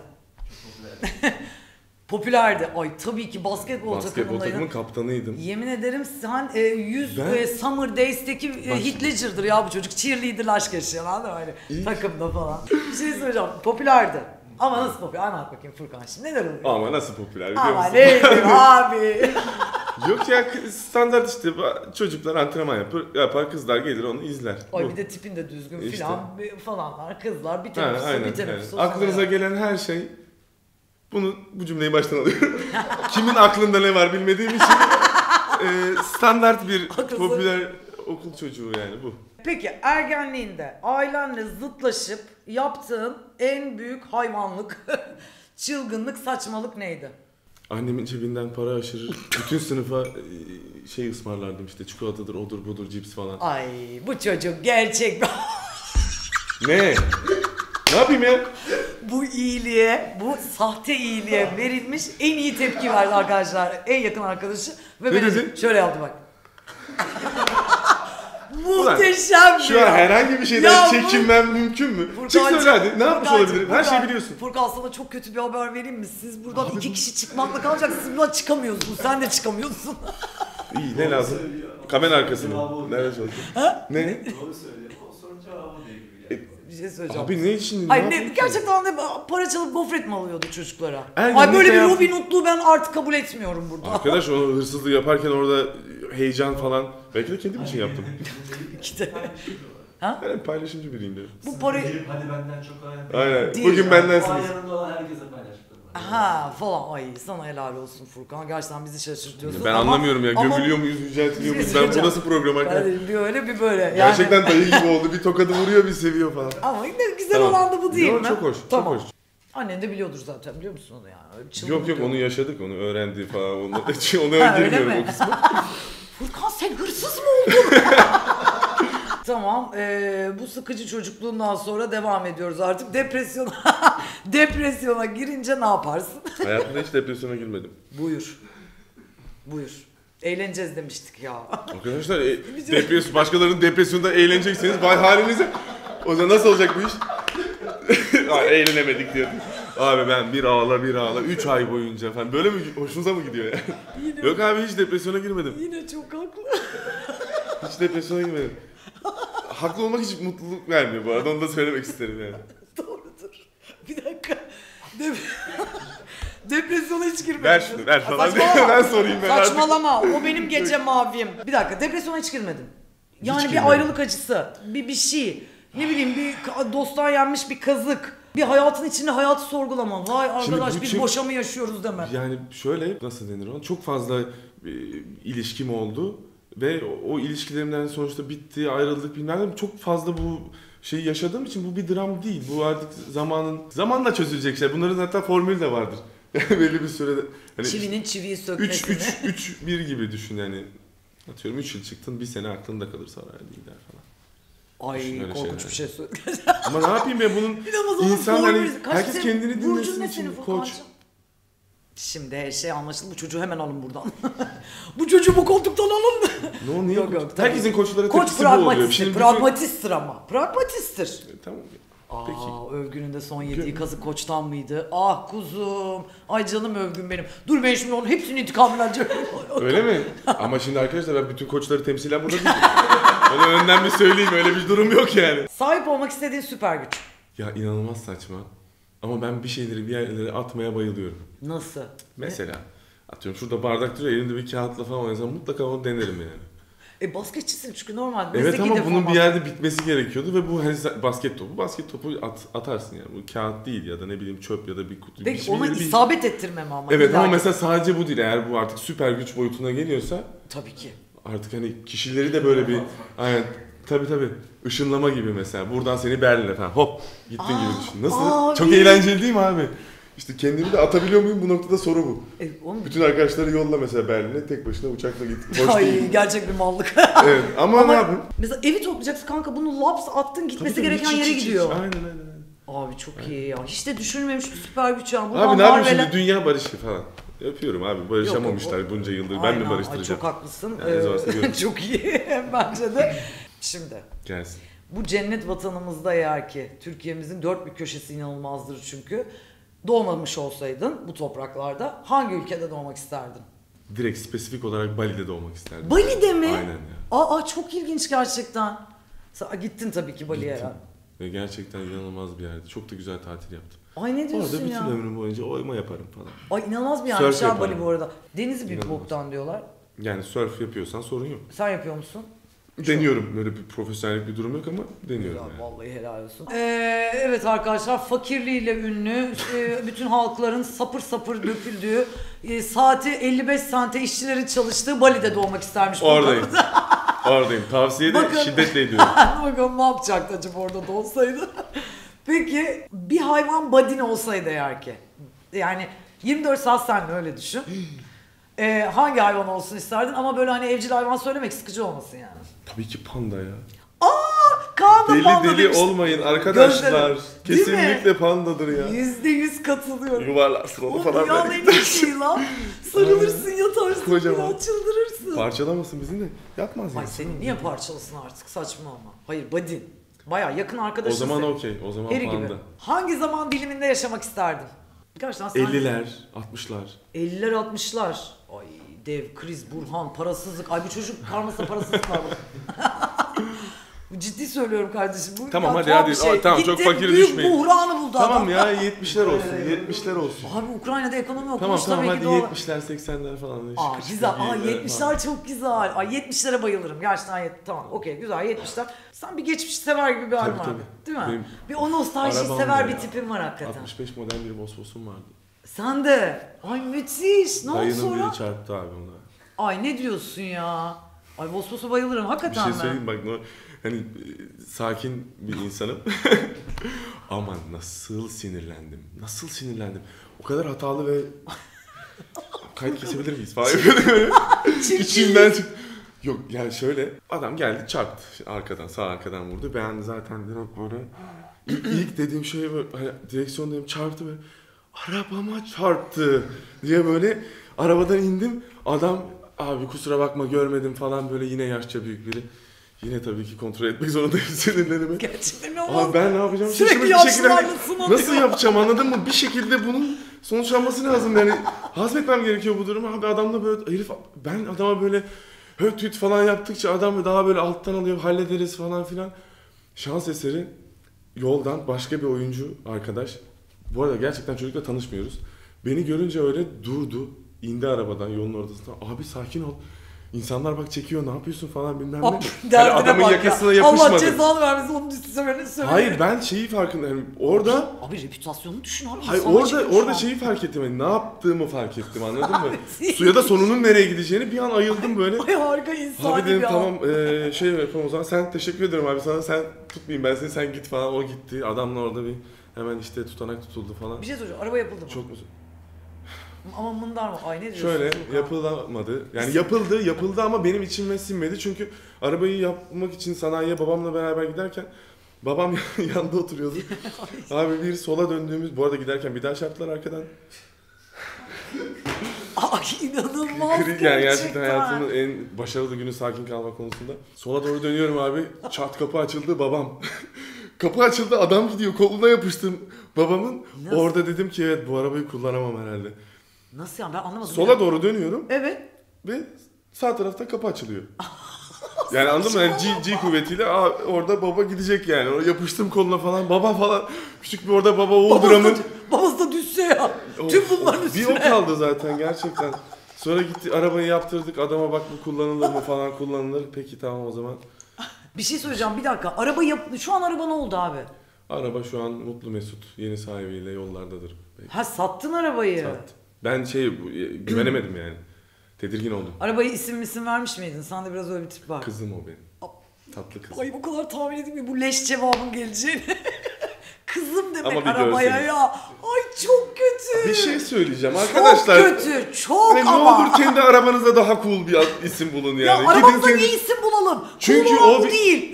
Popülerdi. Ay tabii ki basketbol, Basketbol takımındaydın. takımının kaptanıydım. Yemin ederim sen e, yüz Ben- e, Summer Days'teki e, Bak- Heath Ledger'dır ya bu çocuk. Cheerleader aşk yaşayan anladın mı öyle İyi. takımda falan. Bir şey söyleyeceğim. Popülerdi. Ama nasıl popüler? Anlat bakayım Furkan şimdi neler oluyor? Ama nasıl popüler biliyor Ama musun? neydi abi? Yok ya, standart işte çocuklar antrenman yapar, yapar, kızlar gelir onu izler. Ay Bu. bir de tipin de düzgün İşte. filan falanlar kızlar bir Ha, teneffüs aynen, bir teneffüs. aynen. Aklınıza gelen her şey, bunu bu cümleyi baştan alıyorum. Kimin aklında ne var bilmediğim için e, standart bir Haklısın. popüler okul çocuğu yani bu. Peki ergenliğinde ailenle zıtlaşıp yaptığın en büyük hayvanlık, çılgınlık, saçmalık neydi? Annemin cebinden para aşırır. Bütün sınıfa e, şey ısmarlardım, işte çikolatadır, odur budur, cips falan. Ay bu çocuk gerçek Ne? Ne yapayım ya? bu iyiliğe, bu sahte iyiliğe verilmiş en iyi tepki verdi arkadaşlar. En yakın arkadaşı ve Ne beni dedi? şöyle yaptı bak. Muhteşem Şu ya. an herhangi bir şeyden Ya bu- çekinmem mümkün mü? Çık Furkancığım, söyle hadi. Ne yapmış Furkancığım, olabilirim? Her şeyi Furkan- biliyorsun. Furkan sana çok kötü bir haber vereyim mi? Siz buradan iki kişi çıkmakla kalacaksınız. Siz buradan çıkamıyorsunuz. Sen de çıkamıyorsun. İyi, ne lazım? Söylüyor. Kamera arkası mı? Cevabı- Nerede çalışıyorsun? Ne? Doğru söylüyor. O sorun cevabı değil gibi geldi. Bir şey söyleyeceğim. Abi ne için? Hayır ne ne, yapayım ki? gerçekten de para çalıp gofret mi alıyordu çocuklara? Ergenlik Ay böyle bir hayatı- Robin Hood'luğu ben artık kabul etmiyorum burada. Arkadaş o hırsızlığı yaparken orada heyecan falan. Belki de kendim için yaptım. İşte. Ben paylaşımcı biriyim dedim. Bu parayı... Gelip hadi benden çok önemli. Aynen. Değil. Bugün O bendensiniz. an yanında olan herkese paylaştım. Ha falan ay sana helal olsun Furkan gerçekten bizi şaşırtıyorsun. Ben ama- anlamıyorum ya. ama- Gömülüyor muyuz, yüceltiliyor Bir muyuz? şey Ben bu söyleyeceğim. nasıl program arkadaşlar? Ben bir öyle bir böyle. Yani... Gerçekten dayı gibi oldu. Bir tokadı vuruyor, bir seviyor falan. Ama ne güzel Tamam. olan da bu değil Yo, mi? çok hoş, Tamam. çok hoş. Annen de biliyordur zaten biliyor musun onu yani? Öyle çılgın Yok yok diyor. onu yaşadık, onu öğrendi falan. Onu, ona Ha, öyle girmiyorum mi? o kısmı. Furkan sen hırsız mı oldun? Tamam, eee, bu sıkıcı çocukluğundan sonra devam ediyoruz artık. Depresyona depresyona girince ne yaparsın? Hayatımda hiç depresyona girmedim. Buyur. Buyur. Eğleneceğiz demiştik ya. Arkadaşlar e, depresyon, başkalarının depresyonda eğlenecekseniz vay halinize. O zaman nasıl olacak bu iş? Ay, eğlenemedik diyor. Abi ben bir ağla bir ağla üç ay boyunca falan. Böyle mi hoşunuza mı gidiyor ya? Yine, Yok abi hiç depresyona girmedim. yine çok haklı. Hiç depresyona girmedim. Haklı olmak hiç mutluluk vermiyor bu arada, onu da söylemek isterim yani. Doğrudur. Bir dakika. Dep Depresyona hiç girmedim. Ver şunu ver falan diye Saçmalama. ben sorayım ben artık. Saçmalama. O benim gece mavim. Bir dakika. Depresyona hiç girmedim. Yani bir girmedim. ayrılık acısı, bir bir şey, ne bileyim bir ka- dosttan yenmiş bir kazık, bir hayatın içinde hayatı sorgulama. Vay arkadaş bu biz çünkü- boşa mı yaşıyoruz deme. Yani şöyle nasıl denir ona? Çok fazla e, ilişkim oldu ve o, o ilişkilerimden sonuçta bitti, ayrıldık bilmem ne. Çok fazla bu şeyi yaşadığım için bu bir dram değil. Bu artık zamanın zamanla çözülecek şey. Bunların hatta formülü de vardır. Yani belli bir sürede hani Çivinin çiviyi üç sökmesini. üç üç bir gibi düşün yani. Atıyorum üç yıl çıktın, bir sene aklında kalır sonra gider falan. Ay Düşün öyle korkunç şeyler. bir şey söyledin. Ama ne yapayım ben bunun İnanılmaz insan doğru hani bir- Kaç herkes senin- kendini Burcun dinlesin ne için senin koç. Furkancığım? Şimdi her şey anlaşıldı. Bu çocuğu hemen alın buradan. Bu çocuğu bu koltuktan alın. Ne o niye? Yok, koç? yok, tabii. Herkesin koçları Koç tepkisi bu oluyor. pragmatisttir. Şimdi bütün- Pragmatisttir ama. Pragmatisttir. E, Tamam. Aa, Peki. övgünün de son yediği Gö- kazık koçtan mıydı? Ah kuzum. Ay canım övgün benim. Dur ben şimdi onun hepsinin intikamını alacağım. Öyle mi? Ama şimdi arkadaşlar ben bütün koçları temsilen burada değilim. Onu önden bir söyleyeyim, öyle bir durum yok yani. Sahip olmak istediğin süper güç. Ya inanılmaz saçma. Ama ben bir şeyleri bir yerlere atmaya bayılıyorum. Nasıl? Mesela atıyorum şurada bardak duruyor, elimde bir kağıtla falan oynasam mutlaka onu denerim yani. E basketçisin çünkü normal. Evet mesleki ama bunun deformasyon. bir yerde bitmesi gerekiyordu ve bu hani basket topu, basket topu at, atarsın yani. Bu kağıt değil ya da ne bileyim çöp ya da bir kutu. Peki bir, ona bir- bir- isabet ettirmem ama. Evet ama illaki. mesela sadece bu değil. Eğer bu artık süper güç boyutuna geliyorsa Tabii ki. artık hani kişileri de böyle bir aynen tabii tabii ışınlama gibi mesela. Buradan seni Berlin'e falan hop gittin Aa, gibi düşün. Nasıl? abi. Çok eğlenceli değil mi abi? İşte kendimi de atabiliyor muyum, bu noktada soru bu. E, onu... Bütün arkadaşları yolla mesela Berlin'e, tek başına uçakla git. Hoş Ay değil. gerçek bir mallık. Evet ama, Ama ne yapayım? mesela evi toplayacaksın kanka bunu laps attın gitmesi Tabii, tabii, gereken hiç, yere hiç, hiç. gidiyor. Aynen aynen. aynen. Abi çok iyi ya. Hiç de düşünmemiş bir süper güç ya. Buradan Abi ne yapayım Marvel'e- şimdi, dünya barışı falan. Yapıyorum abi, barışamamışlar Yok, yok, o- bunca yıldır. Ben Aynen, mi ay, barıştıracağım? çok haklısın. Yani zor seviyorum. Ee, çok iyi bence de. Şimdi Gelsin. bu cennet vatanımızda eğer ki Türkiye'mizin dört bir köşesi inanılmazdır çünkü. Doğmamış olsaydın bu topraklarda hangi ülkede doğmak isterdin? Direkt spesifik olarak Bali'de doğmak isterdim. Bali'de mi? Aynen ya. Aa çok ilginç gerçekten. Sen gittin tabii ki Bali'ye Gittim. herhalde. Ve gerçekten inanılmaz bir yerdi. Çok da güzel tatil yaptım. Ay ne diyorsun Orada bütün ya? ömrüm boyunca oyma yaparım falan. Ay inanılmaz bir yermiş Surf ya yaparım. Bali bu arada. Denizi bir İnanılmaz. boktan diyorlar. Yani surf yapıyorsan sorun yok. Sen yapıyor musun? Deniyorum. Böyle bir profesyonellik bir durum yok ama deniyorum Güzel, yani. vallahi helal olsun. Ee, evet arkadaşlar fakirliğiyle ünlü e, bütün halkların sapır sapır döküldüğü e, saati elli beş sante işçilerin çalıştığı Bali'de doğmak istermiş. Oradayım. Oradayım. Tavsiye de Bakın. şiddetle ediyorum. Bakalım ne yapacaktı acaba orada da olsaydı. Peki bir hayvan badin olsaydı eğer ki. Yani yirmi dört saat sen de öyle düşün. Ee, hangi hayvan olsun isterdin ama böyle hani evcil hayvan söylemek sıkıcı olmasın yani. Tabii ki panda ya. Kaan da Deli panda deli demişti. olmayın arkadaşlar. Gözlerim. Değil Kesinlikle pandadır ya. Yüzde yüz katılıyorum. Yuvarlarsın onu O falan dünyanın böyle. en iyi şeyi lan. Sarılırsın yatarsın Kocaman. falan çıldırırsın. Parçalamasın bizi de. Yapmaz ya. Ay seni niye parçalasın artık saçma ama. Hayır badin. Baya yakın O arkadaşın. zaman senin. okey. O zaman Eri panda. gibi. Hangi zaman diliminde yaşamak isterdin? Gerçekten sen... elliler, altmışlar. elliler altmışlar. Ay dev, kriz, Burhan, parasızlık. Ay bu çocuk karmasında parasızlık var. Bu ciddi söylüyorum kardeşim. Bu Tamam, ya hadi, tuhaf hadi. bir şey. Aa, tamam, çok Gitti, fakiri büyük düşmeyin. buhranı buldu adam. Tamam ya yetmişler olsun. yetmişler olsun. Abi Ukrayna'da ekonomi okumuş Tamam tamam tabii hadi ki doğal. yetmişler seksenler falan. Aa Şıkır güzel. şıkır Aa giyinler yetmişler falan. çok güzel. Ay yetmişlere bayılırım. Gerçekten yet tamam. Okey güzel yetmişler. Sen bir geçmiş sever gibi bir halin Tabii, var. tabii. Değil mi? Benim bir o nostalji arabam sever da bir ya. tipin var hakikaten. altmış beş model bir Vosvos'um vardı. Sen de. Ay müthiş. Ne oldu Dayının sonra? biri çarptı abi ona. Ay ne diyorsun ya? Ay Vosvos'a bayılırım Bir hakikaten şey mi? söyleyeyim bak no- hani e, sakin bir insanım. Ama nasıl sinirlendim. Nasıl sinirlendim. O kadar hatalı ve kayıt kesebilir miyiz falan yapıyordum böyle. İçimden çık. Yok yani şöyle adam geldi çarptı arkadan sağ arkadan vurdu. Ben zaten direkt böyle ilk, ilk dediğim şey böyle hani direksiyondayım çarptı ve arabama çarptı diye böyle arabadan indim. Adam abi kusura bakma görmedim falan böyle yine yaşça büyük biri. Yine tabii ki kontrol etmek zorundayım sinirlerimi. Gerçekten ne olmaz? Abi ben ne yapacağım? Sürekli Şaşırmış bir şekilde hani yaşlanırsın nasıl diyor. yapacağım anladın mı? Bir şekilde bunun sonuçlanması lazım yani. Hazmetmem gerekiyor bu durumu. Abi adam da böyle herif ben adama böyle höt hüt falan yaptıkça adam daha böyle alttan alıyor hallederiz falan filan. Şans eseri yoldan başka bir oyuncu arkadaş. Bu arada gerçekten çocukla tanışmıyoruz. Beni görünce öyle durdu. İndi arabadan yolun ortasına. Abi sakin ol. İnsanlar bak çekiyor ne yapıyorsun falan bilmem ne. Ab, Hani derdine adamın bak yakasına ya. yapışmadı. Allah cezanı vermesin onu söyle söyle. Hayır ben şeyi farkındayım. Orada Abi reputasyonunu düşün abi. hayır insanlar orada çekiyor orada şu an. şeyi fark ettim. Yani ne yaptığımı fark ettim anladın mı? Evet. Suya da sonunun nereye gideceğini bir an ayıldım böyle. Ay harika insani Abi dedim bir an. tamam eee, şey yapalım o zaman sen teşekkür ederim abi sana sen tutmayayım ben seni sen git falan o gitti. Adamla orada bir hemen işte tutanak tutuldu falan. Bir şey soracağım araba yapıldı mı? Çok güzel. Ama mındar mı? Ay ne diyorsun? Şöyle Furkan? yapılamadı. Yani yapıldı, yapıldı ama benim içime sinmedi. Çünkü arabayı yapmak için sanayiye babamla beraber giderken babam yanında oturuyordu. Abi bir sola döndüğümüz, bu arada giderken bir daha çarptılar arkadan. Ay inanılmaz Kri- gerçekten. yani gerçekten hayatımın en başarılı günü sakin kalma konusunda. Sola doğru dönüyorum abi. Çat kapı açıldı babam. Kapı açıldı adam gidiyor koluna yapıştım babamın. Nasıl? Orada dedim ki evet bu arabayı kullanamam herhalde. Nasıl yani ben anlamadım. Sola ya. doğru dönüyorum Evet. ve sağ tarafta kapı açılıyor. Yani anladın mı? Yani G, G kuvvetiyle aa, orada baba gidecek yani. O yapıştım koluna falan. Baba falan. Küçük bir orada baba oğul Babası dramı. da, babası da düşse ya. Of, Tüm bunların of. üstüne. Bir o kaldı zaten gerçekten. Sonra gitti arabayı yaptırdık. Adama bak bu kullanılır mı falan kullanılır. Peki tamam o zaman. Bir şey söyleyeceğim bir dakika. Araba yap... Şu an araba ne oldu abi? Araba şu an mutlu mesut. Yeni sahibiyle yollardadır. Belki. Ha sattın arabayı. Sattım. Ben şey bu- güvenemedim yani. Tedirgin oldum. Arabaya isim misim vermiş miydin? Sende biraz öyle bir tip var. Kızım o benim. Tatlı kızım. Ay bu kadar tahmin edeyim mi bu leş cevabın geleceğini. Kızım demek Ama bir arabaya görseniz. ya. Ay çok kötü. Bir şey söyleyeceğim arkadaşlar. Çok kötü. Çok Hani ne ama. olur kendi arabanıza daha cool bir ad- isim bulun yani. Ya Gidin arabamıza kendi- niye isim bulalım? Çünkü Cool olan o bu bir- değil.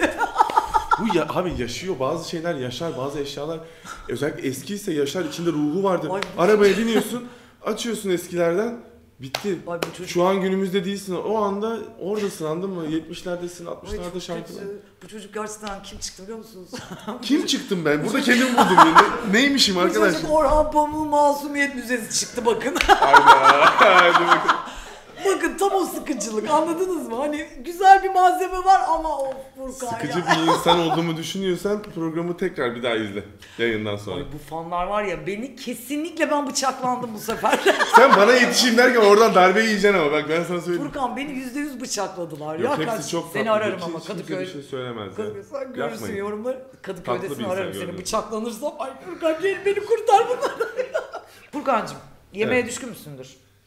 Bu ya, abi yaşıyor bazı şeyler yaşar bazı eşyalar özellikle eskiyse yaşar içinde ruhu vardır. Ay, bu Arabaya biniyorsun açıyorsun eskilerden bitti. Ay bu çocuk. Şu an günümüzde değilsin o anda oradasın anladın mı? yetmişlerdesin Ay, altmışlarda çok şarkılar. kötü. Bu çocuk gerçekten kim çıktı biliyor musunuz? Kim çıktım ben? Burada kendimi buldum yani. Neymişim Bu arkadaş? çocuk Orhan Pamuk'un Masumiyet Müzesi çıktı bakın. Hayda. Haydi bakın. Bakın tam o sıkıcılık anladınız mı? Hani güzel bir malzeme var ama o Furkan Sıkıcı ya. bir insan olduğumu düşünüyorsan programı tekrar bir daha izle yayından sonra. Ay bu fanlar var ya beni kesinlikle ben bıçaklandım bu sefer. Sen bana yetişeyim derken oradan darbe yiyeceksin ama bak ben sana söyleyeyim. Furkan beni yüzde yüz bıçakladılar. Yok ya hepsi kaç- çok seni tatlı. ararım Kimse- ama kimse Kadıköy. bir şey söylemez ya. Kadıköy sen görürsün Yapmayın. yorumları. Tatlı Kadıköy'desin bir insan ararım seni gördüm. bıçaklanırsam. Ay Furkan gel beni kurtar bundan. Furkancığım yemeğe Evet. düşkün müsündür?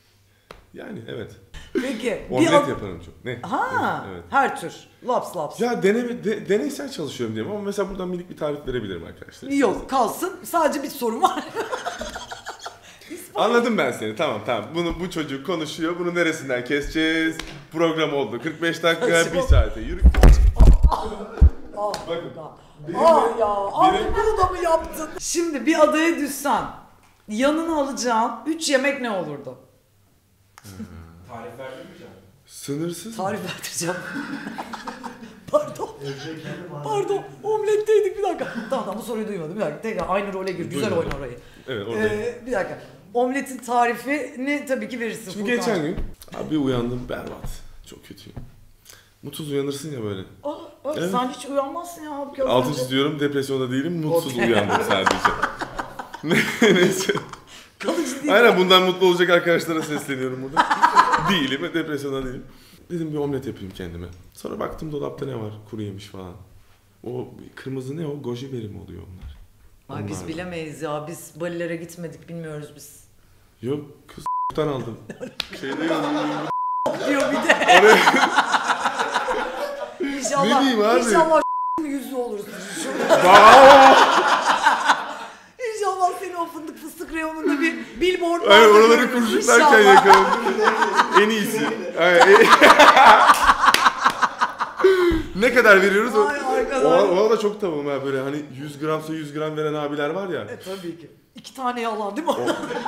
Yani evet. Peki. bir Omlet ad- yaparım çok. Ne? Ha, Evet. her tür. Laps laps. Ya deneme, de, deneysel çalışıyorum diyeyim ama mesela buradan minik bir tarif verebilirim arkadaşlar. Yok kalsın. Sadece bir sorun var. Anladım ben seni. Tamam tamam. Bunu bu çocuk konuşuyor. Bunu neresinden keseceğiz? Program oldu. kırk beş dakika, bir saate. Yürü. Ah, Bakın. Furkan. Ah ya. Artık bunu da mı yaptın? Şimdi bir adaya düşsen yanına alacağın üç yemek ne olurdu? Tarif verdin mi canım? Sınırsız. Tarif verdireceğim. Pardon. Evde kendim Pardon. Omletteydik bir dakika. Tamam tamam bu soruyu duymadım. Bir dakika. Tekrar aynı role gir. Güzel Duymadım. oyna orayı. Evet orada. Ee, bir dakika. Omletin tarifini tabii ki verirsin Şimdi Furkan. geçen gün abi bir uyandım berbat. Çok kötüyüm. Mutsuz uyanırsın ya böyle. Aa, aa, Evet. Sen hiç uyanmazsın ya. abi. Altı çiziyorum depresyonda değilim. Mutsuz Okey. uyandım sadece. Neyse. Kalıcı değil. Aynen bundan mutlu olacak arkadaşlara sesleniyorum burada. Değilim, depresyonda değilim. Dedim bir omlet yapayım kendime. Sonra baktım dolapta ne var? Kuru yemiş falan. O kırmızı ne o? Goji beri mi oluyor onlar? Ay biz Onlar. bilemeyiz ya. Biz Balilere gitmedik. Bilmiyoruz biz. Yok kız ***'tan aldım. Şeyde yazıyor. Diyor bir de. İnşallah. Ne diyeyim abi? İnşallah yüzü olursun. İnşallah seni o fındık fıstık reyonunda bir billboard Ay oraları görürüz. kurşuklarken İnşallah. yakaladım. En iyisi. Ay, en- ne kadar veriyoruz? O, Ay o, arkadaş. ona da çok tavuğum ha böyle hani yüz gramsa yüz gram veren abiler var ya. E tabii ki. İki tane yalan değil mi?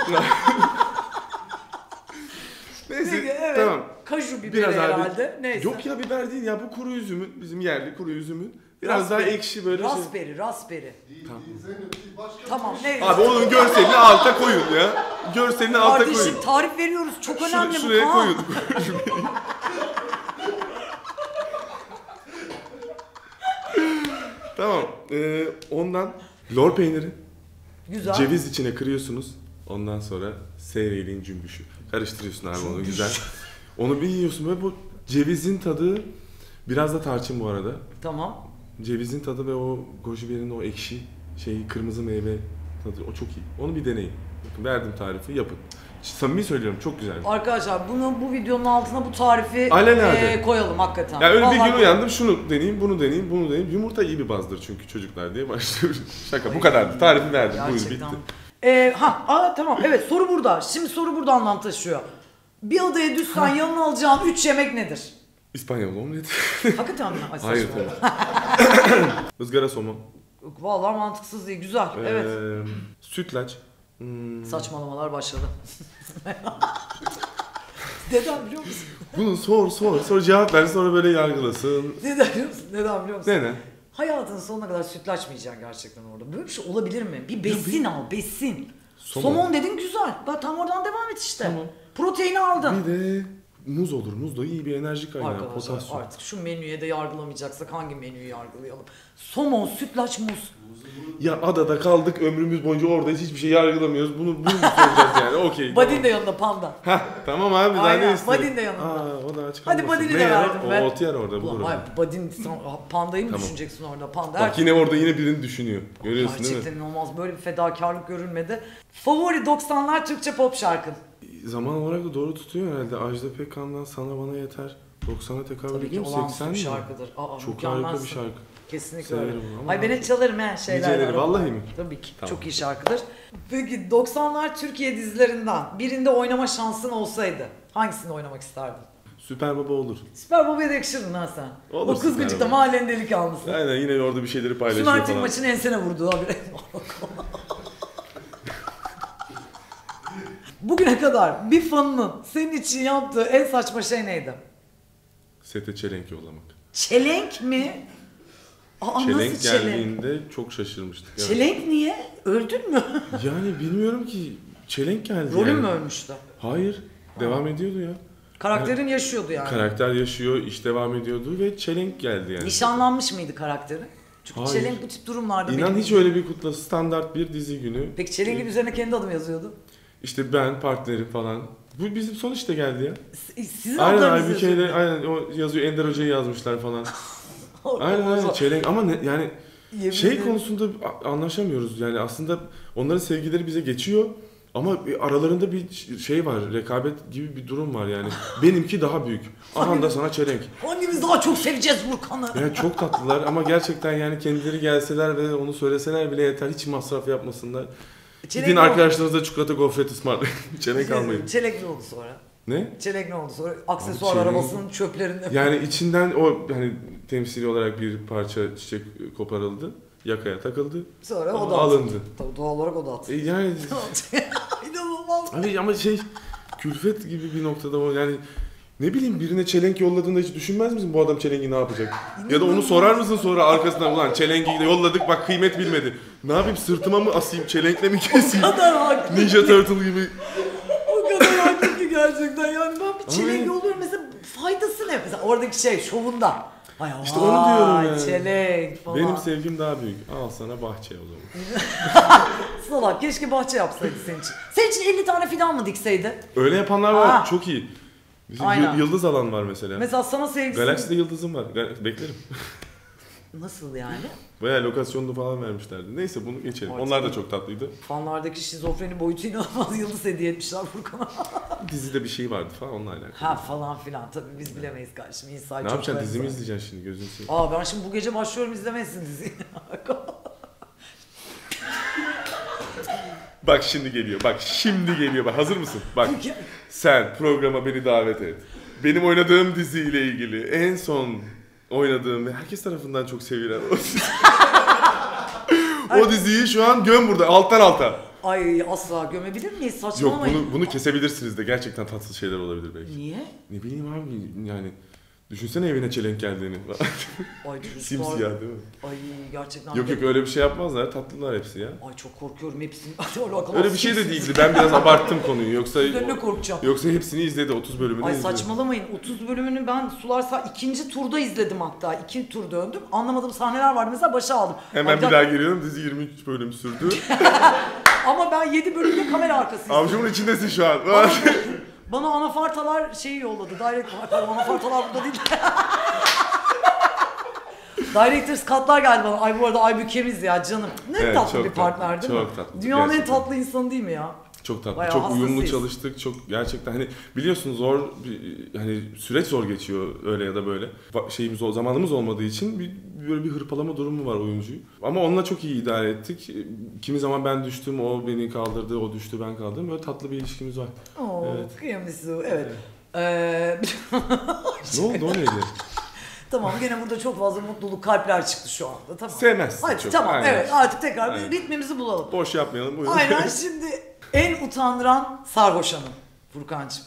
Neyse Peki, evet. tamam. Kaju biberi Biraz abi- herhalde. Neyse. Yok ya biber değil ya bu kuru üzümün bizim yerli kuru üzümün biraz daha Raspberry. ekşi böyle şey. Raspberry, raspberry. Tamam. Tamam ne? Abi onun görselini alta koyun ya. Görselini alta Kardeşim koyun. tarif veriyoruz. Çok Şur- önemli bu. şuraya Kaan. koyun. Tamam. Ee, ondan lor peyniri. Güzel. Ceviz içine kırıyorsunuz. Ondan sonra seyreliğin cümbüşü. Karıştırıyorsun abi onu güzel. Onu bir yiyorsun böyle bu cevizin tadı biraz da tarçın bu arada. Tamam. Cevizin tadı ve o goji berinin o ekşi şeyi kırmızı meyve tadı o çok iyi. Onu bir deneyin. Bakın verdim tarifi yapın. Samimi söylüyorum çok güzel. Arkadaşlar bunu bu videonun altına bu tarifi Alelade. e, koyalım hakikaten. Ya öyle bir Vallahi gün uyandım şunu deneyeyim, bunu deneyeyim, bunu deneyeyim. Yumurta iyi bir bazdır çünkü çocuklar diye başlıyoruz. Şaka bu kadardı. Tarifi verdim. Buyur Gerçekten. bitti. Ee, ha, aa, tamam evet soru burada. Şimdi soru burada anlam taşıyor. Bir adaya düşsen yanına alacağın üç yemek nedir? İspanyol omlet. Hakikaten mi? Ay, Hayır saçmalama. tabii. Izgara somon. Vallahi mantıksız değil. Güzel. Evet. Ee, sütlaç. Hmm. Saçmalamalar başladı. Neden biliyor musun? Bunu sor sor sor cevap ver sonra böyle yargılasın. Neden biliyor musun? Neden biliyor musun? Neden? Hayatının sonuna kadar sütlaç mı yiyeceksin gerçekten orada? Böyle bir şey olabilir mi? Bir besin al, besin. Somon. Somon dedin güzel. Bak tam oradan devam et işte. Tamam. Proteini aldın. Bir de muz olur. Muz da iyi bir enerji kaynağı. Arkadaşlar Potasyum. artık şu menüye de yargılamayacaksak hangi menüyü yargılayalım? Somon, sütlaç, muz. Ya adada kaldık ömrümüz boyunca oradayız hiçbir şey yargılamıyoruz. Bunu bunu mu soracağız yani? Okey. Badin tamam. de yanında panda. Hah tamam abi daha Aynen, ne istiyorsun? Badin de yanında. Aa o da aç Hadi kalmasın. Badin'i Ne de yer o? verdim O ben. ot yer orada bulur Ulan onu. hayır Badin, sen pandayı mı Tamam. düşüneceksin orada? Panda. Bak yine orada yine birini düşünüyor. Görüyorsun değil mi? Gerçekten inanılmaz. Böyle bir fedakarlık görülmedi. Favori doksanlar Türkçe pop şarkın. Zaman olarak da doğru tutuyor herhalde. Ajda Pekkan'dan Sana Bana Yeter. doksana tekabül Tabii ki ediyor mu? olağanüstü seksen bir mi? şarkıdır. Aa, Çok harika bir mükemmelsin. şarkı. Kesinlikle Severim öyle. ama Ay ben hep çalarım he şeyler. Niceleri, arabada. vallahi mi? Tabii ki. Tamam. Çok iyi şarkıdır. Peki doksanlar Türkiye dizilerinden birinde oynama şansın olsaydı hangisinde oynamak isterdin? Süper Baba olur. Süper Baba'ya da yakışırdın ha sen. Olur O kız Süper gıcıkta Baba. mahallenin delikanlısı. Aynen yine orada bir şeyleri paylaşıyor Sümer Lig falan. maçını ensene vurdu abi. Bugüne kadar bir fanının senin için yaptığı en saçma şey neydi? Sete çelenk yollamak. Çelenk mi? Aa, Çelenk nasıl çelenk? geldiğinde çok şaşırmıştık. Evet. Çelenk niye? Öldün mü? Yani bilmiyorum ki çelenk geldi Rolün yani. mü ölmüştü? Hayır. Devam ediyordu ya. Karakterin yaşıyordu yani. Karakter yaşıyor, iş devam ediyordu ve çelenk geldi yani. Nişanlanmış mıydı karakteri? Çünkü Hayır. çelenk bu tip durumlarda İnan benim- hiç öyle bir kutla standart bir dizi günü. Peki çelenkin üzerine kendi adım yazıyordu. İşte ben, partnerim falan. Bu bizim son işte geldi ya. S- Sizin Aynen adlarınız Aybüke yazıyordu. ile aynen o yazıyor Ender Hoca'yı yazmışlar falan. aynen aynen çelenk ama ne, yani Yemin şey ederim. konusunda a- anlaşamıyoruz. Yani aslında onların sevgileri bize geçiyor. Ama bir aralarında bir şey var, rekabet gibi bir durum var yani. Benimki daha büyük. Aha da sana çelenk. Hangimiz daha çok seveceğiz Burkan'ı? Yani çok tatlılar ama gerçekten yani kendileri gelseler ve onu söyleseler bile yeter. Hiç masraf yapmasınlar. Çelenk Gidin ne oldu? arkadaşlarınıza çikolata gofret ısmarlayın. Çelenk almayın. Çelenk ne oldu sonra? Ne? Çelenk ne oldu sonra? Aksesuar çelenk- arabasının çöplerinde. Yani içinden o hani temsili olarak bir parça çiçek koparıldı. Yakaya takıldı. Sonra o Ama da attı. alındı. Tabii doğal olarak o da attı. E yani İnanılmaz. hani ama şey külfet gibi bir noktada o yani ne bileyim birine çelenk yolladığında hiç düşünmez misin bu adam çelengi ne yapacak? Ya da onu sorar mısın sonra arkasından ulan çelengi de yolladık bak kıymet bilmedi. Ne yapayım sırtıma mı asayım çelenkle mi keseyim? O kadar haklı. Ninja Turtle gibi. O kadar haklı ki gerçekten. Yani ben bir çelenk Ama- yolluyorum mesela faydası ne? Mesela oradaki şey şovunda. Ay İşte onu diyorum vay, yani. Çelenk falan. Benim sevgim daha büyük. Al sana bahçe o zaman. Salak keşke bahçe yapsaydı senin için. Senin için elli tane fidan mı dikseydi? Öyle yapanlar var. Aa. Çok iyi. Bizim Aynen. y- yıldız alan var mesela. Mesela sana sevgisi... Galakside yıldızım var. Gal- Beklerim. Nasıl yani? Bayağı lokasyonlu falan vermişlerdi. Neyse bunu geçelim. Artık Onlar da iyi. çok tatlıydı. Fanlardaki şizofreni boyutu inanılmaz yıldız hediye etmişler Furkan'a. Dizide bir şey vardı falan onunla alakalı. Ha falan filan tabii biz bilemeyiz kardeşim. İnsan Ne çok yapacaksın? garip Dizimi zaten. izleyeceksin şimdi gözünü seveyim. Aa ben şimdi bu gece başlıyorum izlemezsin diziyi. Bak şimdi geliyor. Bak şimdi geliyor. Bak hazır mısın? Bak sen programa beni davet et. Benim oynadığım diziyle ilgili en son oynadığım ve herkes tarafından çok sevilen o dizi. O diziyi şu an göm burada alttan alta. Ay asla gömebilir miyiz? Yok Saçmalamayın. bunu bunu kesebilirsiniz de gerçekten tatsız şeyler olabilir belki. Niye? Ne bileyim abi yani düşünsene evine çelenk geldiğini. Ay çocuklar. Simsiyah değil mi? Ay gerçekten. Yok yok öyle bir şey yapmazlar. Tatlılar hepsi ya. Ay çok korkuyorum hepsini. alakalı. Öyle bir şey de değildi. Ben biraz abarttım konuyu. Yoksa Üzerine korkacağım. yoksa hepsini izledi. otuz bölümünü Ay izledi. saçmalamayın. otuz bölümünü ben Sularsa ikinci turda izledim hatta. İki tur döndüm. Anlamadığım sahneler vardı. Mesela başa aldım. Hemen Ay, bir daha geliyorum. Dizi yirmi üç bölüm sürdü. Ama ben yedi bölümde kamera arkası izledim. Avcumun içindesin şu an. Bana, bana anafartalar şeyi yolladı. Direct, pardon anafartalar burada değil. Director's Cut'lar geldi bana. Ay bu arada Aybükemiz ya canım. Ne Evet, tatlı çok bir partner tatlı, değil mi? çok tatlı, Dünyanın gerçekten. en tatlı insanı değil mi ya? Çok tatlı, Bayağı çok uyumlu hastasıyız. çalıştık. Çok gerçekten hani biliyorsun zor bir, hani süreç zor geçiyor öyle ya da böyle. Va- Şeyimiz o zamanımız olmadığı için bir böyle bir hırpalama durumu var oyuncuyu. Ama onunla çok iyi idare ettik. Kimi zaman ben düştüm, o beni kaldırdı, o düştü, ben kaldırdım. Böyle tatlı bir ilişkimiz var. Oo, Evet. kıyamıyorsun. Evet. Ee, Ne oldu, o neydi? tamam, gene burada çok fazla mutluluk, kalpler çıktı şu anda. Tamam. Sevmezsin Hadi çok. tamam, Aynen. evet, artık tekrar bir Aynen. ritmimizi bulalım. Boş yapmayalım. Buyurun. Aynen, şimdi en utandıran sarhoş hanım Furkancığım.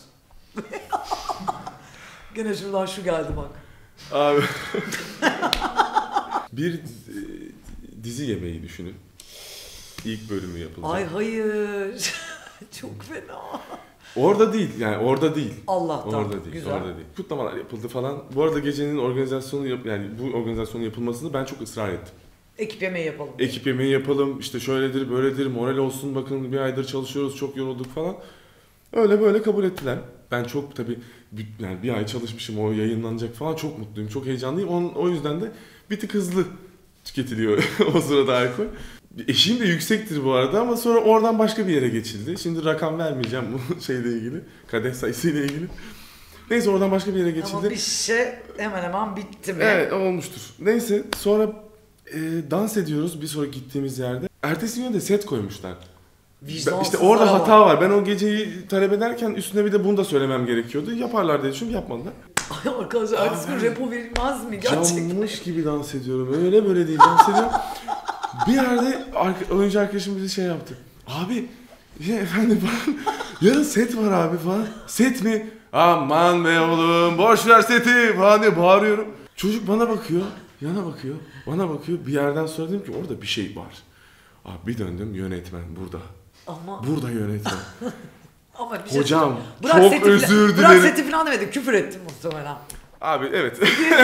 Gene şuradan şu geldi bak. Abi. Bir e, dizi yemeği düşünün. İlk bölümü yapılacak. Ay hayır. Çok fena. Orada değil yani orada değil. Allah'tan. Orada değil. Güzel. Orada değil. Kutlamalar yapıldı falan. Bu arada gecenin organizasyonu yap yani bu organizasyonun yapılmasını ben çok ısrar ettim. Ekip yemeği yapalım. Ekip yemeği yapalım, işte şöyledir, böyledir, moral olsun, bakın bir aydır çalışıyoruz, çok yorulduk falan. Öyle böyle kabul ettiler. Ben çok tabii bir, yani bir ay çalışmışım, o yayınlanacak falan, çok mutluyum, çok heyecanlıyım. Onun, o yüzden de bir tık hızlı tüketiliyor o sırada alkol. Eşiğim de yüksektir bu arada ama sonra oradan başka bir yere geçildi. Şimdi rakam vermeyeceğim bu şeyle ilgili, kadeh sayısıyla ilgili. Neyse oradan başka bir yere geçildi. Ama bir şey hemen hemen bitti mi? Evet, olmuştur. Neyse sonra e, dans ediyoruz bir sonraki gittiğimiz yerde. Ertesi gün de set koymuşlar. Ben, işte Vicdansızlara orada bak. hata var. Ben o geceyi talep ederken üstüne bir de bunu da söylemem gerekiyordu. Yaparlar diye düşünüp yapmadılar. Ay arkadaşlar, ertesi gün repo verilmez mi gerçekten? Canmış gibi dans ediyorum. Öyle böyle değil dans ediyorum. Bir yerde arka, oyuncu arkadaşım bize şey yaptı. Abi ya efendim falan. Yarın set var abi falan. Set mi? Aman be oğlum boş ver seti falan diye bağırıyorum. Çocuk bana bakıyor. Yana bakıyor. Bana bakıyor. Bir yerden sonra dedim ki orada bir şey var. Abi bir döndüm, yönetmen burada. Ama, Burada yönetmen. ama bir şey Hocam söyleyeyim. Bırak çok seti özür falan- dilerim. Bırak seti falan demedim, küfür ettim muhtemelen. Abi evet.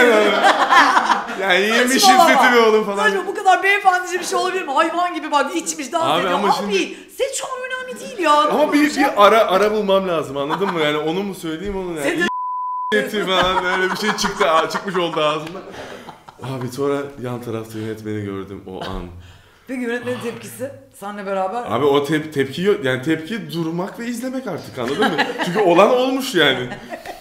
Yani yemişim Saçmalama. setimi oğlum falan. Saçma, bu kadar beyefendice bir şey olabilir mi? Hayvan gibi bak içmiş dans Abi ediyor. ama Abi şimdi- set şu an önemli değil ya. Ama bir, bir ara ara bulmam lazım, anladın mı? Yani onu mu söyleyeyim onu yani. Seni- İyi seti falan böyle bir şey çıktı, aa, çıkmış oldu ağzımdan. Abi sonra yan tarafta yönetmeni gördüm o an. Peki yönetmenin tepkisi seninle beraber. Abi o tep tepki yok. Yani tepki durmak ve izlemek artık, anladın mı? Çünkü olan olmuş yani.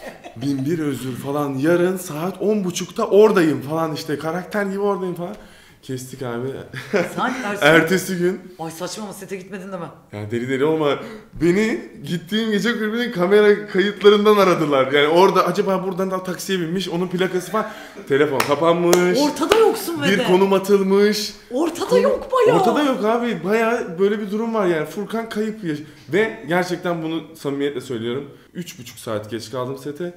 Bin bir özür falan. Yarın saat on buçukta oradayım falan işte. Karakter gibi oradayım falan. Kestik abi. Sen ertesi, Ertesi gün. Ay saçma, ama sete gitmedin deme. Ya deli deli olma. Beni gittiğim gece kulübünün kamera kayıtlarından aradılar. Yani orada acaba buradan da taksiye binmiş, onun plakası falan. Telefon kapanmış. Ortada yoksun ve Bir de. konum atılmış. Ortada yok bayağı. Ortada yok abi. Bayağı böyle bir durum var yani. Furkan kayıp yaş- ve gerçekten bunu samimiyetle söylüyorum. Üç buçuk saat geç kaldım sete.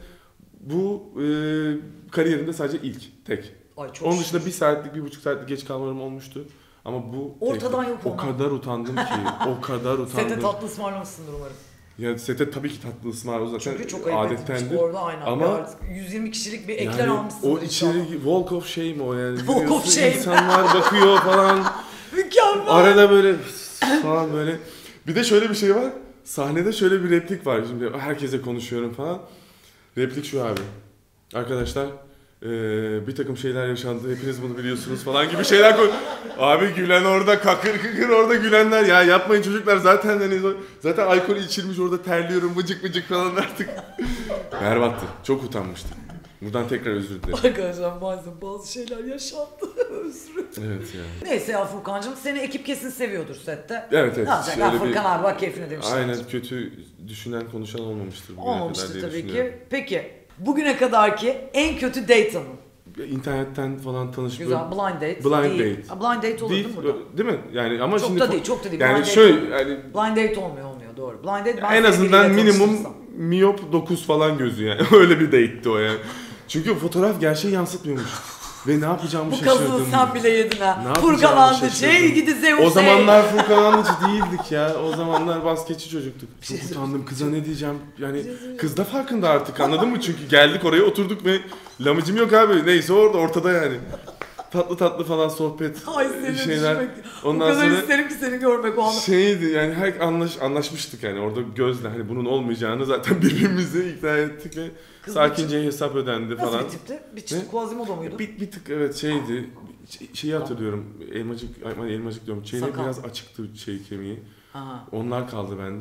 Bu e, kariyerimde sadece ilk, tek. Ay çok Onun şükür. dışında bir saatlik, bir buçuk saatlik geç kalmalarım olmuştu. Ama bu Ortadan tek. yok O olman. kadar utandım ki. O kadar utandım. Sete tatlı ısmarlamışsındır umarım. Ya sete tabii ki tatlı ısmarlı zaten Çünkü çok ayıp etmiş adettendir. orada, aynen. Ama Ya artık yüz yirmi kişilik bir ekler Yani almışsındır o içeri inşallah. walk of shame o yani. Walk of Biliyorsun, shame. İnsanlar bakıyor falan. Mükemmel. Arada böyle falan böyle. Bir de şöyle bir şey var. Sahnede şöyle bir replik var. Şimdi herkese konuşuyorum falan. Replik şu abi. Arkadaşlar eee, bir takım şeyler yaşandı. Hepiniz bunu biliyorsunuz falan gibi şeyler koy. Abi gülen orada, kakır kıkır orada gülenler. Ya yapmayın çocuklar, zaten hani zaten alkol içilmiş, orada terliyorum vıcık vıcık falan artık. Berbattı. Çok utanmıştım. Buradan tekrar özür dilerim. Arkadaşlar bazen bazı şeyler yaşandı. Özür. Evet ya. Neyse ya Furkancığım, seni ekip kesin seviyordur sette. Evet evet. Ne yapacak? Şöyle Ya bir- Furkan abi bak keyfine demişler. Aynen, kötü düşünen konuşan olmamıştır bugüne Olmamıştır kadar diye tabii düşünüyorum. ki. Peki bugüne kadarki en kötü date anı. İnternetten falan tanışıp Güzel, blind date. Blind değil. date. Ha, blind date olur değil, değil mi burada? değil mi? Yani ama Çok şimdi da değil, çok da değil. yani Blind date şöyle olmuyor. yani Blind date olmuyor, olmuyor doğru. Blind date ben en seni azından biriyle minimum tanıştırsam. miyop dokuz falan gözü yani. Öyle bir date'ti o yani. Çünkü fotoğraf gerçeği yansıtmıyormuş. Ve ne yapacağımı Bu şaşırdım. kazığı sen bile yedin ha. Ne yapacağımı Furkan Andıç, şaşırdım. hey gidi Zeus. O hey. zamanlar Furkan Anlıcı değildik ya. O zamanlar basketçi çocuktuk. şey Çok utandım. Kıza ne diyeceğim? Yani kız da farkında artık, anladın mı? Çünkü geldik oraya oturduk ve lamıcım yok abi. Neyse orada ortada yani. Tatlı tatlı falan sohbet Ay seni şeyler. düşmek. Ondan o kadar sonra isterim ki seni görmek o anda. şeydi yani, her anlaş, anlaşmıştık yani orada gözle, hani bunun olmayacağını zaten birbirimizi ikna ettik ve Kız sakince hesap ödendi Nasıl falan. bir tipti? Bir Ne? çift Quasimodo muydu? Bir, bir tık evet şeydi. Ş- Şeyi hatırlıyorum. Elmacık, ay elmacık diyorum. Çene Sakal. biraz açıktı şey kemiği. Aha. Onlar kaldı bende.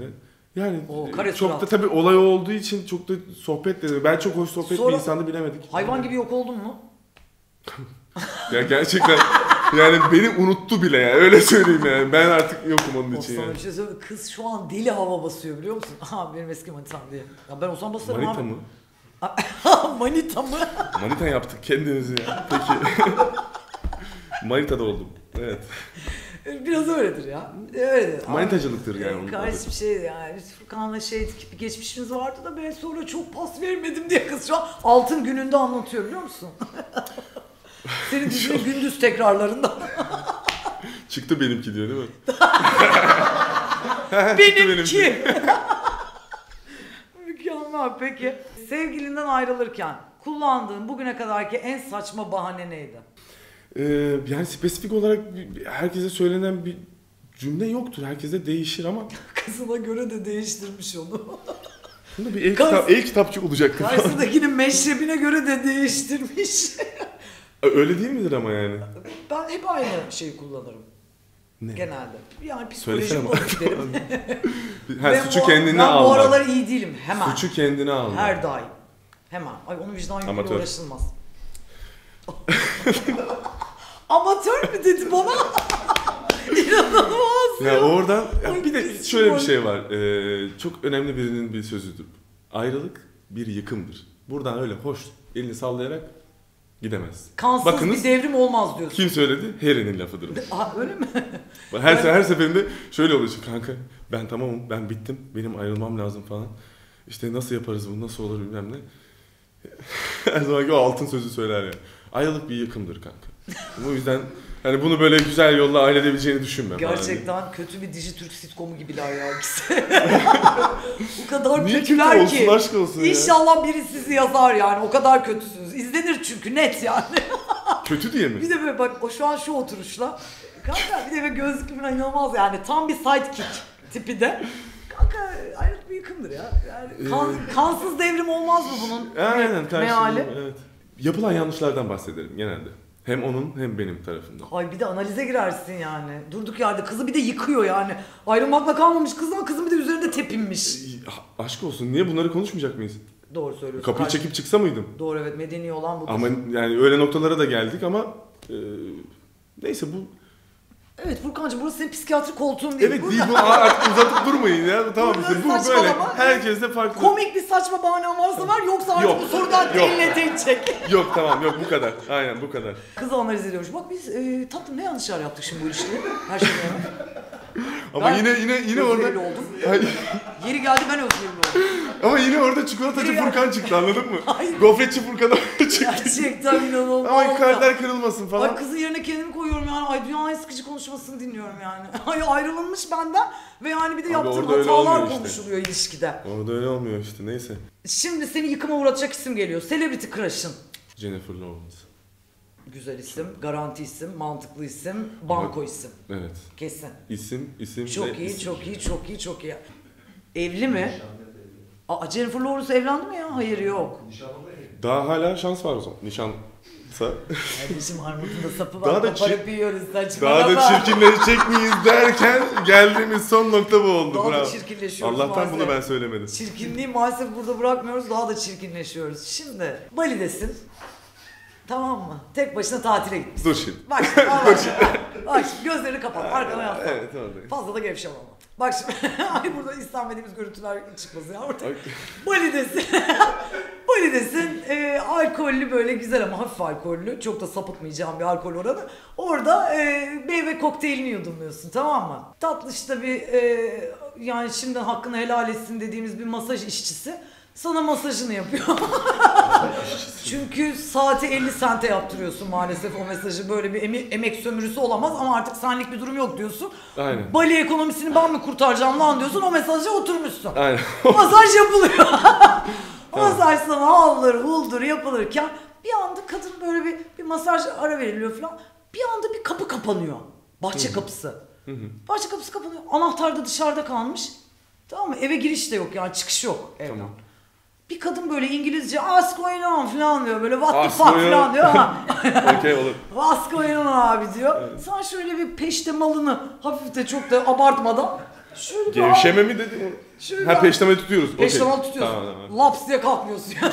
Yani O kare çok surat. da tabii olay olduğu için çok da sohbet de ben çok hoş sohbet Sonra- bir insandı bilemedik. Hayvan gibi yok oldun mu? Ya gerçekten yani beni unuttu bile yani öyle söyleyeyim yani. Ben artık yokum onun O için sana yani. bir şey söyleyeyim. Kız şu an deli hava basıyor biliyor musun? Ha benim eski manitam diye. Ya ben olsam basarım Manita abi. mı? Manita mı? Manita yaptık kendimizi ya. Peki. Manita da oldum. Evet. Biraz öyledir ya. Öyledir. Manitacılıktır yani onun Karşı adı. bir şey yani. Biz Furkan'la şey bir geçmişimiz vardı da ben sonra çok pas vermedim diye kız şu an altın gününde anlatıyor biliyor musun? Senin dizinin gündüz tekrarlarında. Çıktı benimki diyor değil mi? Benimki. Mükemmel peki. Sevgilinden ayrılırken kullandığın bugüne kadarki en saçma bahane neydi? Ee, yani spesifik olarak bir- herkese söylenen bir cümle yoktur. Herkese değişir ama Kızına göre de değiştirmiş onu. bunda bir el, Kız- kitap, el kitapçık olacaktı. Karşısındakinin meşrebine göre de değiştirmiş. Öyle değil midir ama yani? Ben hep aynı şeyi kullanırım. Ne? Genelde. Yani Söylesene psikolojik bana. bozuk derim. Ha, Ben suçu bu- kendine Ben bu alma. aralar iyi değilim. Hemen. Suçu kendine alma. Her daim. Hemen. Ay onun vicdan yüküyle Amatör. uğraşılmaz. Amatör mü dedi bana? İnanılmaz ya. Ya oradan ya Ay, bir de pis şöyle bir var. şey var. Ee, çok önemli birinin bir sözüdür. Ayrılık bir yıkımdır. Buradan öyle hoş elini sallayarak gidemez. Kansız Bakınız, bir devrim olmaz diyorsun. kim söyledi? Harry'nin lafıdır. bu. Aha, öyle mi? Her, her seferinde şöyle oluyor. Kanka ben tamamım, ben bittim. Benim ayrılmam lazım falan. İşte nasıl yaparız bunu, nasıl olur bilmem ne. Her zamanki o altın sözü söyler ya. Ayrılık bir yıkımdır kanka. Bu yüzden hani bunu böyle güzel yolla halledebileceğini düşünme. falan. Gerçekten kötü bir Dijitürk sitcomu gibiler ya ikisi. O kadar Niye kötü kötüler olsun, ki. aşk olsun ya. İnşallah biri sizi yazar yani. O kadar kötüsünüz. İzlenir çünkü net yani. Kötü diye mi? Bir de böyle bak o şu an şu oturuşla. Kanka bir de böyle gözlüklü falan inanılmaz yani. Tam bir sidekick tipi de. Kanka ayrılık bir yıkımdır ya. Yani kan- kansız devrim olmaz mı bunun? Aynen me- karşılığı, meali? evet. Yapılan yanlışlardan bahsederim genelde. Hem onun hem benim tarafımdan. Ay bir de analize girersin yani. Durduk yerde kızı bir de yıkıyor yani. Ayrılmakla kalmamış kız ama kızın bir de üzerinde tepinmiş. Ah, Aşk olsun, niye bunları konuşmayacak mıyız? Doğru söylüyorsun. Kapıyı Karşı- çekip çıksa mıydım? Doğru evet medeni olan budur. Ama yani öyle noktalara da geldik ama e, neyse bu Evet Furkancığım burası senin psikiyatri koltuğun değil. evet Burada değil bu artık uzatıp durmayın ya, tamam Burada işte bu böyle saçmalama. herkes de farklı. komik bir saçma bahanen varsa var yoksa artık Yok. bu sorudan Yok. eline değecek. Yok tamam yok bu kadar, aynen bu kadar. Kızı analiz ediyormuş. Bak biz e, tatlım ne yanlışlar yaptık şimdi bu ilişkide. Her şeyden hemen. Ama Ben yine yine yine orada Özverili oldum. Ay, Yeri geldi ben özverili oldum. ama yine orada çikolatacı Yine- Furkan çıktı, anladın mı? Hayır. Gofretçi Furkan çıktı. Gerçekten inanılmaz. Ama ya. kalpler kırılmasın falan. Ay kızın yerine kendimi koyuyorum yani. Ay dünyanın en sıkıcı konuşmasını dinliyorum yani. Ay ayrılınmış benden ve yani bir de Abi yaptığım orada öyle hatalar olmuyor işte. konuşuluyor ilişkide. Orada öyle olmuyor işte, neyse. Şimdi seni yıkıma uğratacak isim geliyor. Celebrity crush'ın. Jennifer Lawrence. Güzel isim, garanti isim, mantıklı isim, banko isim. Evet. Kesin. İsim, isim ve Çok iyi, isim. çok iyi, çok iyi, çok iyi. Evli mi? Aa, Jennifer Lawrence evlendi mi ya? Hayır yok. Daha hala şans var o zaman. Nişansa. Kardeşim armutun da sapı Daha var. da Koparıp çir- yiyoruz Daha da saçmalama. çirkinleşecek miyiz derken geldiğimiz son nokta bu oldu. Daha da Bravo. çirkinleşiyoruz Allah'tan maalesef. bunu ben söylemedim. Çirkinliği maalesef burada bırakmıyoruz. Daha da çirkinleşiyoruz. Şimdi Bali'desin. Tamam mı? Tek başına tatile gittin. Dur şimdi. Bak şimdi. Allah aşkına. Bak şimdi gözlerini kapat. Arkana yaslan. Evet oradayım. Fazla da gevşeme ama. Bak şimdi. Ay burada istenmediğimiz görüntüler çıkmasın ya orada. Ay, Bali'desin. Bali'desin. E, alkollü böyle güzel ama hafif alkollü. Çok da sapıtmayacağım bir alkol oranı. Orada e, meyve kokteylini yudumluyorsun, tamam mı? Tatlış tabii e, yani şimdi hakkını helal etsin dediğimiz bir masaj işçisi sana masajını yapıyor. Çünkü saati elli sente yaptırıyorsun maalesef o mesajı. Böyle bir eme- emek sömürüsü olamaz ama artık senlik bir durum yok diyorsun. Aynen. Bali ekonomisini ben mi kurtaracağım lan diyorsun, o mesaja oturmuşsun. Aynen. Masaj yapılıyor. Masaj sana haldır huldur yapılırken bir anda kadın böyle bir, bir masaj ara veriliyor falan. Bir anda bir kapı kapanıyor. Bahçe kapısı. Bahçe kapısı kapanıyor. Anahtar da dışarıda kalmış. Tamam mı? Eve giriş de yok yani, çıkış yok evden. Tamam. Bir kadın böyle İngilizce "What's going on" falan diyor, böyle "What the What's fuck" going falan on? diyor ama Okey olur. "What's going on" abi diyor. Sen şöyle bir peşte malını hafif de çok da abartmadan Şöyle bir Gevşeme mi dedin? Şöyle Ha bir- peştemal tutuyoruz. Okey. Peştemal tutuyorsun. Tamam, tamam. Laps diye kalkmıyorsun yani.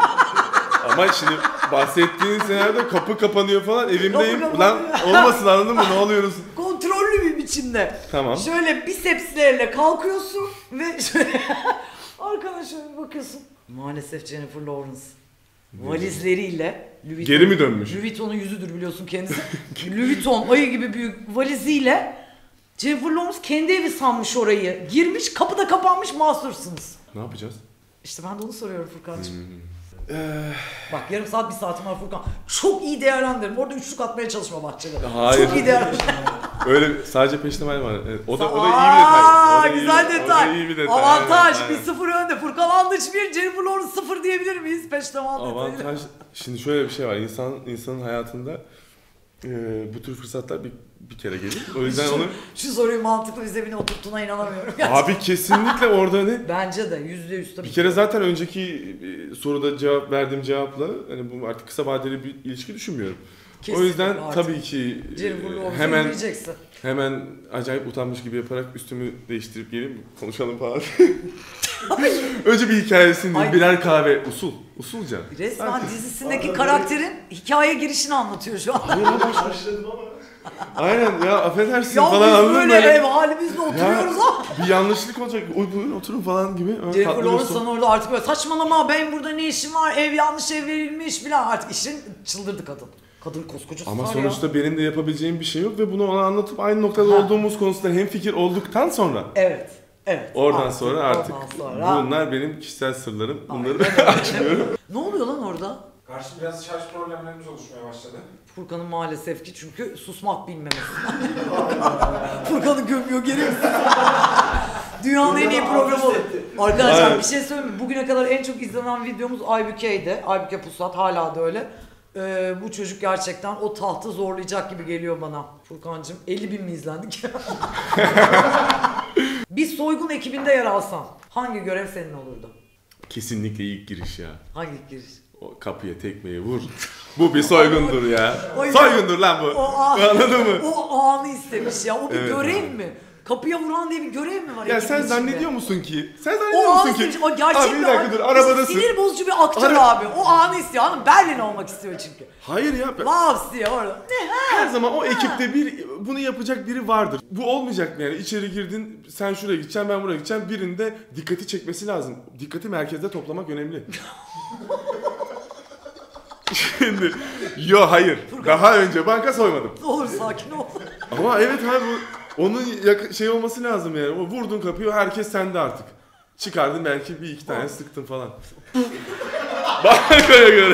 Ama şimdi bahsettiğin senaryoda kapı kapanıyor falan evimdeyim. Kapı Ulan kapanıyor. olmasın anladın mı? Ne oluyoruz? Kontrollü bir biçimde. Tamam. Şöyle bisepslerle kalkıyorsun ve şöyle arkana şöyle bir bakıyorsun. Maalesef Jennifer Lawrence valizleriyle Louis Geri mi dönmüş? Louis Vuitton'un yüzüdür biliyorsun kendisi. Louis Vuitton ayı gibi büyük valiziyle Jennifer Lawrence kendi evi sanmış orayı. Girmiş, kapıda kapanmış, mahsursunuz. Ne yapacağız? İşte ben de onu soruyorum Furkan'cığım. Hmm. Bak yarım saat bir saatim var Furkan. Çok iyi değerlendirin. Orada üçlük atmaya çalışma bahçede. Hayır. Çok iyi değerlendirin. Öyle sadece peştemal var. Evet, o da o da iyi bir Aa, detay. O da güzel iyi, detay. O da iyi bir detay. Avantaj. Aynen, Bir aynen. sıfır önde. Furkan Andıç bir, Jennifer Lawrence sıfır diyebilir miyiz? Peştemal detayı. Avantaj. Şimdi şöyle bir şey var. İnsan insanın hayatında e, bu tür fırsatlar bir bir kere gelir. O yüzden onu Şu soruyu mantıklı bir zemine oturttuğuna inanamıyorum. abi kesinlikle orada ne? Bence de yüzde yüz tabii. Bir kere zaten önceki e, soruda cevap verdiğim cevapla hani bu artık kısa vadeli bir ilişki düşünmüyorum. Kesinlikle o yüzden artık. tabii ki e, Jennifer Lawrence'ı hemen izleyeceksin. hemen acayip utanmış gibi yaparak üstümü değiştirip gelip konuşalım falan. Önce bir hikayesini Ay. birer kahve usul usulca. Resmen dizisindeki karakterin hikaye girişini anlatıyor şu an. Başladım ama. Aynen ya affedersin Ya falan biz anladın mı? böyle ev halimizde oturuyoruz ama. Bir yanlışlık olacak. Oy buyurun oturun falan gibi. Öyle Jennifer tatlı bir Lawrence son- sana orada artık böyle saçmalama benim burada ne işim var ev yanlış ev verilmiş filan artık işin çıldırdı kadın. Kadın koskoca Ama star ya. sonuçta benim de yapabileceğim bir şey yok ve bunu ona anlatıp aynı noktada Ha. olduğumuz konusunda hemfikir olduktan sonra Evet. Evet. oradan sonra artık Ondan sonra. bunlar benim kişisel sırlarım. Bunları Aynen öyle. açmıyorum. Ne oluyor lan orada? Karşı biraz şarj problemlerimiz oluşmaya başladı. Furkan'ın maalesef ki çünkü susmak bilmemesi. Furkan'ı gömüyor geri. Dünyanın en iyi programı oldu. Arkadaşlar Aynen. bir şey söyleyeyim mi? Bugüne kadar en çok izlenen videomuz Aybüke'ydi. Aybüke Pusat hala da öyle. Ee, bu çocuk gerçekten o tahtı zorlayacak gibi geliyor bana. Furkan'cığım elli bin mi izlendik? Bir soygun ekibinde yer alsan hangi görev senin olurdu? Kesinlikle ilk giriş ya. Hangi giriş? O kapıya tekmeyi vur. Bu bir soygundur ya. O- Soygundur lan bu. O, an, Anladın mı? o anı istemiş ya. O bir Evet görev abi. mi? Kapıya vuran diye bir görev mi var? Ya ekibin sen içinde? zannediyor musun ki? Sen O zannediyor anı musun ki? istemiş. O gerçek Abi bir dakika dur an- arabadasın. Sinir bozucu bir aktör Ara- abi. O anı istiyor. Hanım Berlin olmak istiyor çünkü. Hayır ya. ben- Laps diye orada. Ne ha? Her zaman o ekipte bir bunu yapacak biri vardır. Bu olmayacak mı yani? İçeri girdin, sen şuraya gideceksin, ben buraya gideceğim. Birinde dikkati çekmesi lazım. Dikkati merkezde toplamak önemli. Şimdi, yo hayır. Daha önce banka soymadım. Ne olur sakin ol. Ama evet abi bu onun yak- şey olması lazım yani. O vurdun kapıyı, herkes sende artık. Çıkardın belki bir iki tane sıktın falan. Bankaya göre.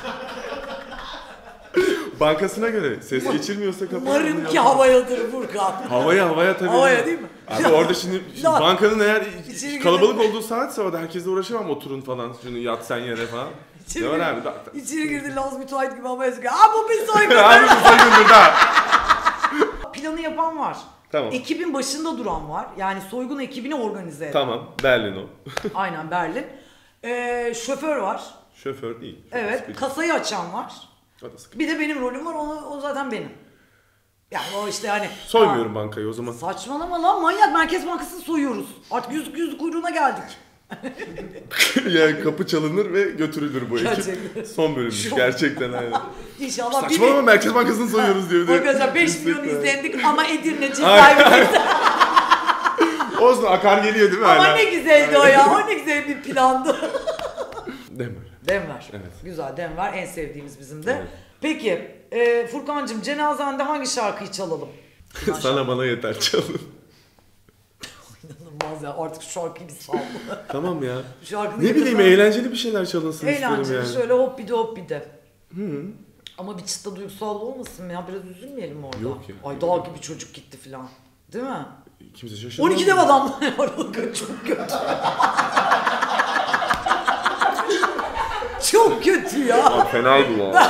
Bankasına göre. Ses geçirmiyorsa kapıyı. Umarım ki havayadır Furkan. Havaya havaya tabii. Havaya değil mi? Abi orada şimdi, şimdi Lan. bankanın eğer İçeri kalabalık olduğu saatse orada herkesle uğraşamam oturun falan. Şunu yat sen yere falan. İçeri Ne var girdi- abi? Bak- İçeri girdi Laz müteahhit gibi havaya sıkıyor. Aa bu bir soygun. Abi bir soygundur da. Planı yapan var. Tamam. Ekibin başında duran var. Yani soygun ekibini organize eden. Tamam. Berlin o. Aynen Berlin. Ee, şoför var. Şoför değil. Şoför Evet. sıkıcı. Kasayı açan var. O da sıkıcı. Bir de benim rolüm var. O, o zaten benim. Yani o işte hani. Soymuyorum bankayı o zaman. Saçmalama lan manyak Merkez Bankası'nı soyuyoruz. Artık yüz yüz kuyruğuna geldik. Yani kapı çalınır ve götürülür bu ekip. Gerçekten. Son bölümümüz. Şu- Gerçekten aynen. İnşallah Saçmalama Merkez Bankası'nı soyuyoruz diyor. bir de. Arkadaşlar beş Üstelik milyon de. izlendik ama Edirne Aynen. cezaevi. Olsun akar geliyor değil mi Ama hala? ne güzeldi o ya. O ne güzel bir plandı. Demir. Denver. Evet. Güzel Denver en sevdiğimiz bizim de. Evet. Peki e, Furkancığım cenazende hangi şarkıyı çalalım? Sana bana yeter çalın. İnanılmaz ya artık şu şarkıyı bir sal. Tamam ya. Şu şarkının Ne bileyim yakında- eğlenceli bir şeyler çalınsın isterim Eğlenceli yani. şöyle hop bir de hop bir de. Hı. Ama bir çıta duygusal olmasın mı ya? Biraz üzülmeyelim mi orada? Yok ya. Ay dağ gibi çocuk gitti filan. Değil mi? Kimse şaşırmaz. on iki dev adam var. Çok kötü. Çok kötü ya. Aa, fenaydı lan.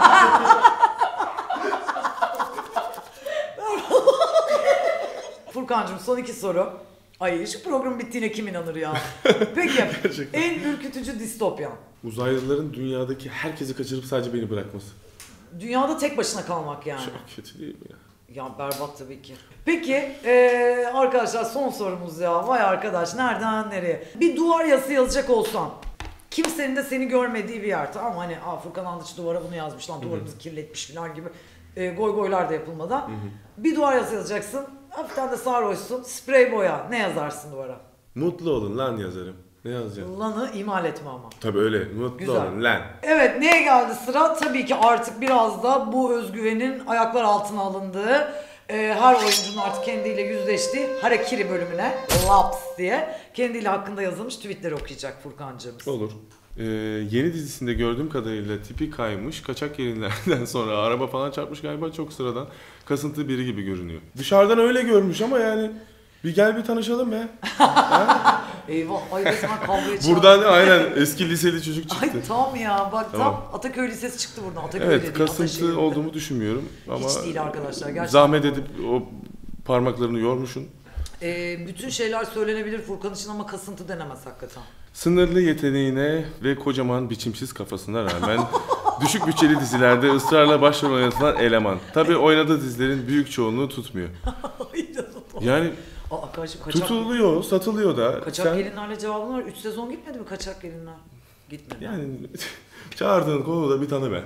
Furkancığım son iki soru. Ay şu program bittiğine kim inanır ya? Peki Gerçekten. en ürkütücü distopya. Uzaylıların dünyadaki herkesi kaçırıp sadece beni bırakması. Dünyada tek başına kalmak yani. Çok kötü değil mi ya? Ya berbat tabii ki. Peki ee, arkadaşlar son sorumuz ya. Vay arkadaş nereden nereye? Bir duvar yazısı yazacak olsan. Kimsenin de seni görmediği bir yer. Tamam hani Aa, Furkan Andıç duvara bunu yazmış lan duvarımızı kirletmiş falan gibi e, goy goylar da yapılmadan. Hı hı. Bir duvar yazısı yazacaksın. Hafiften de sarhoşsun. Sprey boya. Ne yazarsın duvara? Mutlu olun lan yazarım. Ne yazacağım? Lan'ı imal etme ama. Tabii öyle. Mutlu Güzel. olun lan. Evet neye geldi sıra? Tabii ki artık biraz da bu özgüvenin ayaklar altına alındığı, e, her oyuncunun artık kendiyle yüzleştiği Harakiri bölümüne laps diye kendiyle hakkında yazılmış tweetleri okuyacak Furkancığımız. Olur. Ee, yeni dizisinde gördüğüm kadarıyla tipi kaymış, kaçak yayınlardan sonra araba falan çarpmış galiba, çok sıradan kasıntı biri gibi görünüyor. Dışarıdan öyle görmüş ama yani bir gel bir tanışalım be. Eyvah ay resmen kavgaya çağırdı. Buradan aynen eski liseli çocuk çıktı. Ay tam ya bak Tamam. tam Ataköy Lisesi çıktı buradan. Ataköy Evet, dediğin kasıntı Ataşehir'de. olduğumu düşünmüyorum ama Hiç değil arkadaşlar gerçekten. zahmet edip o parmaklarını yormuşsun. Ee, bütün şeyler söylenebilir Furkan için ama kasıntı denemez hakikaten. Sınırlı yeteneğine ve kocaman biçimsiz kafasına rağmen düşük bütçeli dizilerde ısrarla başrol oynatılan eleman. Tabii oynadığı dizilerin büyük çoğunluğu tutmuyor. Yani Aa, karşı, kaçak, tutuluyor, satılıyor da. kaçak Sen, gelinlerle cevabın var. üç sezon gitmedi mi kaçak gelinler? Gitmedi. yani çağırdığın konuda bir tanı ben.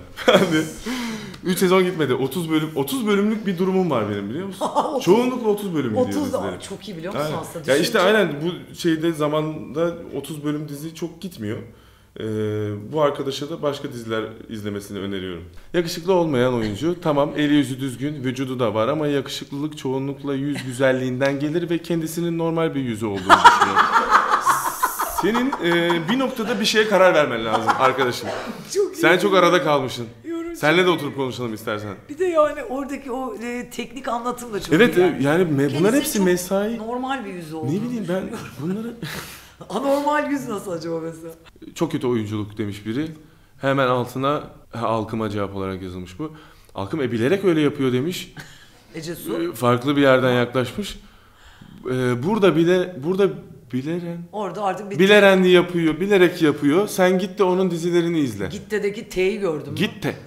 üç sezon gitmedi. otuz bölüm otuz bölümlük bir durumum var benim, biliyor musun? otuz Çoğunlukla otuz bölüm gidiyor otuz dizilerim. da çok iyi biliyor musun Aynen. aslında? Ya işte Düşünce- aynen bu şeyde zamanda otuz bölüm dizi çok gitmiyor. Ee, bu arkadaşa da başka diziler izlemesini öneriyorum. Yakışıklı olmayan oyuncu, tamam eli yüzü düzgün, vücudu da var ama yakışıklılık çoğunlukla yüz güzelliğinden gelir ve kendisinin normal bir yüzü olduğunu düşünüyorum. Senin e, bir noktada bir şeye karar vermen lazım arkadaşım. Çok iyi. Sen çok arada kalmışsın. Yorum Senle çok de iyi. oturup konuşalım istersen. Bir de yani oradaki o e, teknik anlatım da çok Evet iyi. e, yani me- bunlar Kendisi hepsi çok mesai. Normal bir yüzü olduğunu Ne bileyim ben bunları... Anormal yüz nasıl acaba mesela? Çok kötü oyunculuk demiş biri. Hemen altına ha, Alkım'a cevap olarak yazılmış bu. Alkım e bilerek öyle yapıyor demiş. Ece Su. E, farklı bir yerden yaklaşmış. E, burada bile burada bileren Orada artık bir bilerenli yapıyor, bilerek yapıyor. Sen git de onun dizilerini izle. Gitte'deki T'yi gördüm. Git de.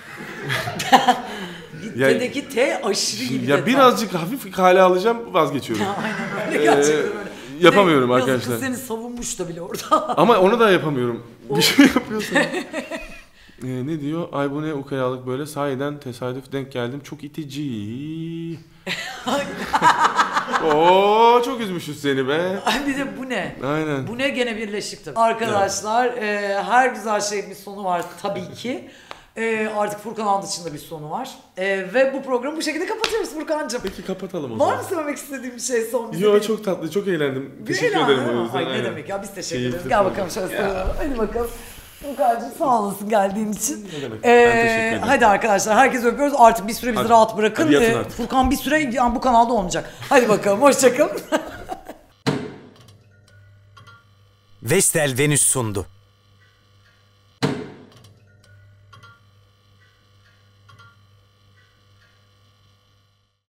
Gitte'deki T aşırı gibi. Ya birazcık hafif kale alacağım, vazgeçiyorum. Aynen öyle Ee, gerçekten öyle. yapamıyorum Bir de yazık arkadaşlar. kız seni savunmuş da bile orada. Ama onu da yapamıyorum. Bir şey yapıyorsun. Ee, ne diyor? Ay bu ne ukalalık böyle, sahiden tesadüf denk geldim. Çok itici. Oo çok üzmüşüz seni be. Ay bir de bu ne? Aynen. Bu ne gene birleşik tabii. Arkadaşlar e, her güzel şeyin bir sonu var tabii ki. E, artık Furkan Andıç'ın da bir sonu var. E, ve bu programı bu şekilde kapatıyoruz Furkan'cığım. Peki kapatalım o Var zaman. mı söylemek istediğin bir şey son bize? Yo benim? çok tatlı, çok eğlendim. Bir Teşekkür eğlen, ederim ha? o yüzden. Ay ne aynen. demek ya biz teşekkür Keyifli ederiz. Gel program. bakalım şöyle sarılalım. Hadi bakalım. Furkan'cığım sağ olasın geldiğin için. Ne demek? Ee, Ben teşekkür ederim. hadi arkadaşlar herkes öpüyoruz. Artık bir süre bizi Hadi. rahat bırakın. Hadi yatın Ee, artık. Furkan bir süre yani bu kanalda olmayacak. Hadi bakalım hoşçakalın. Vestel Venüs sundu.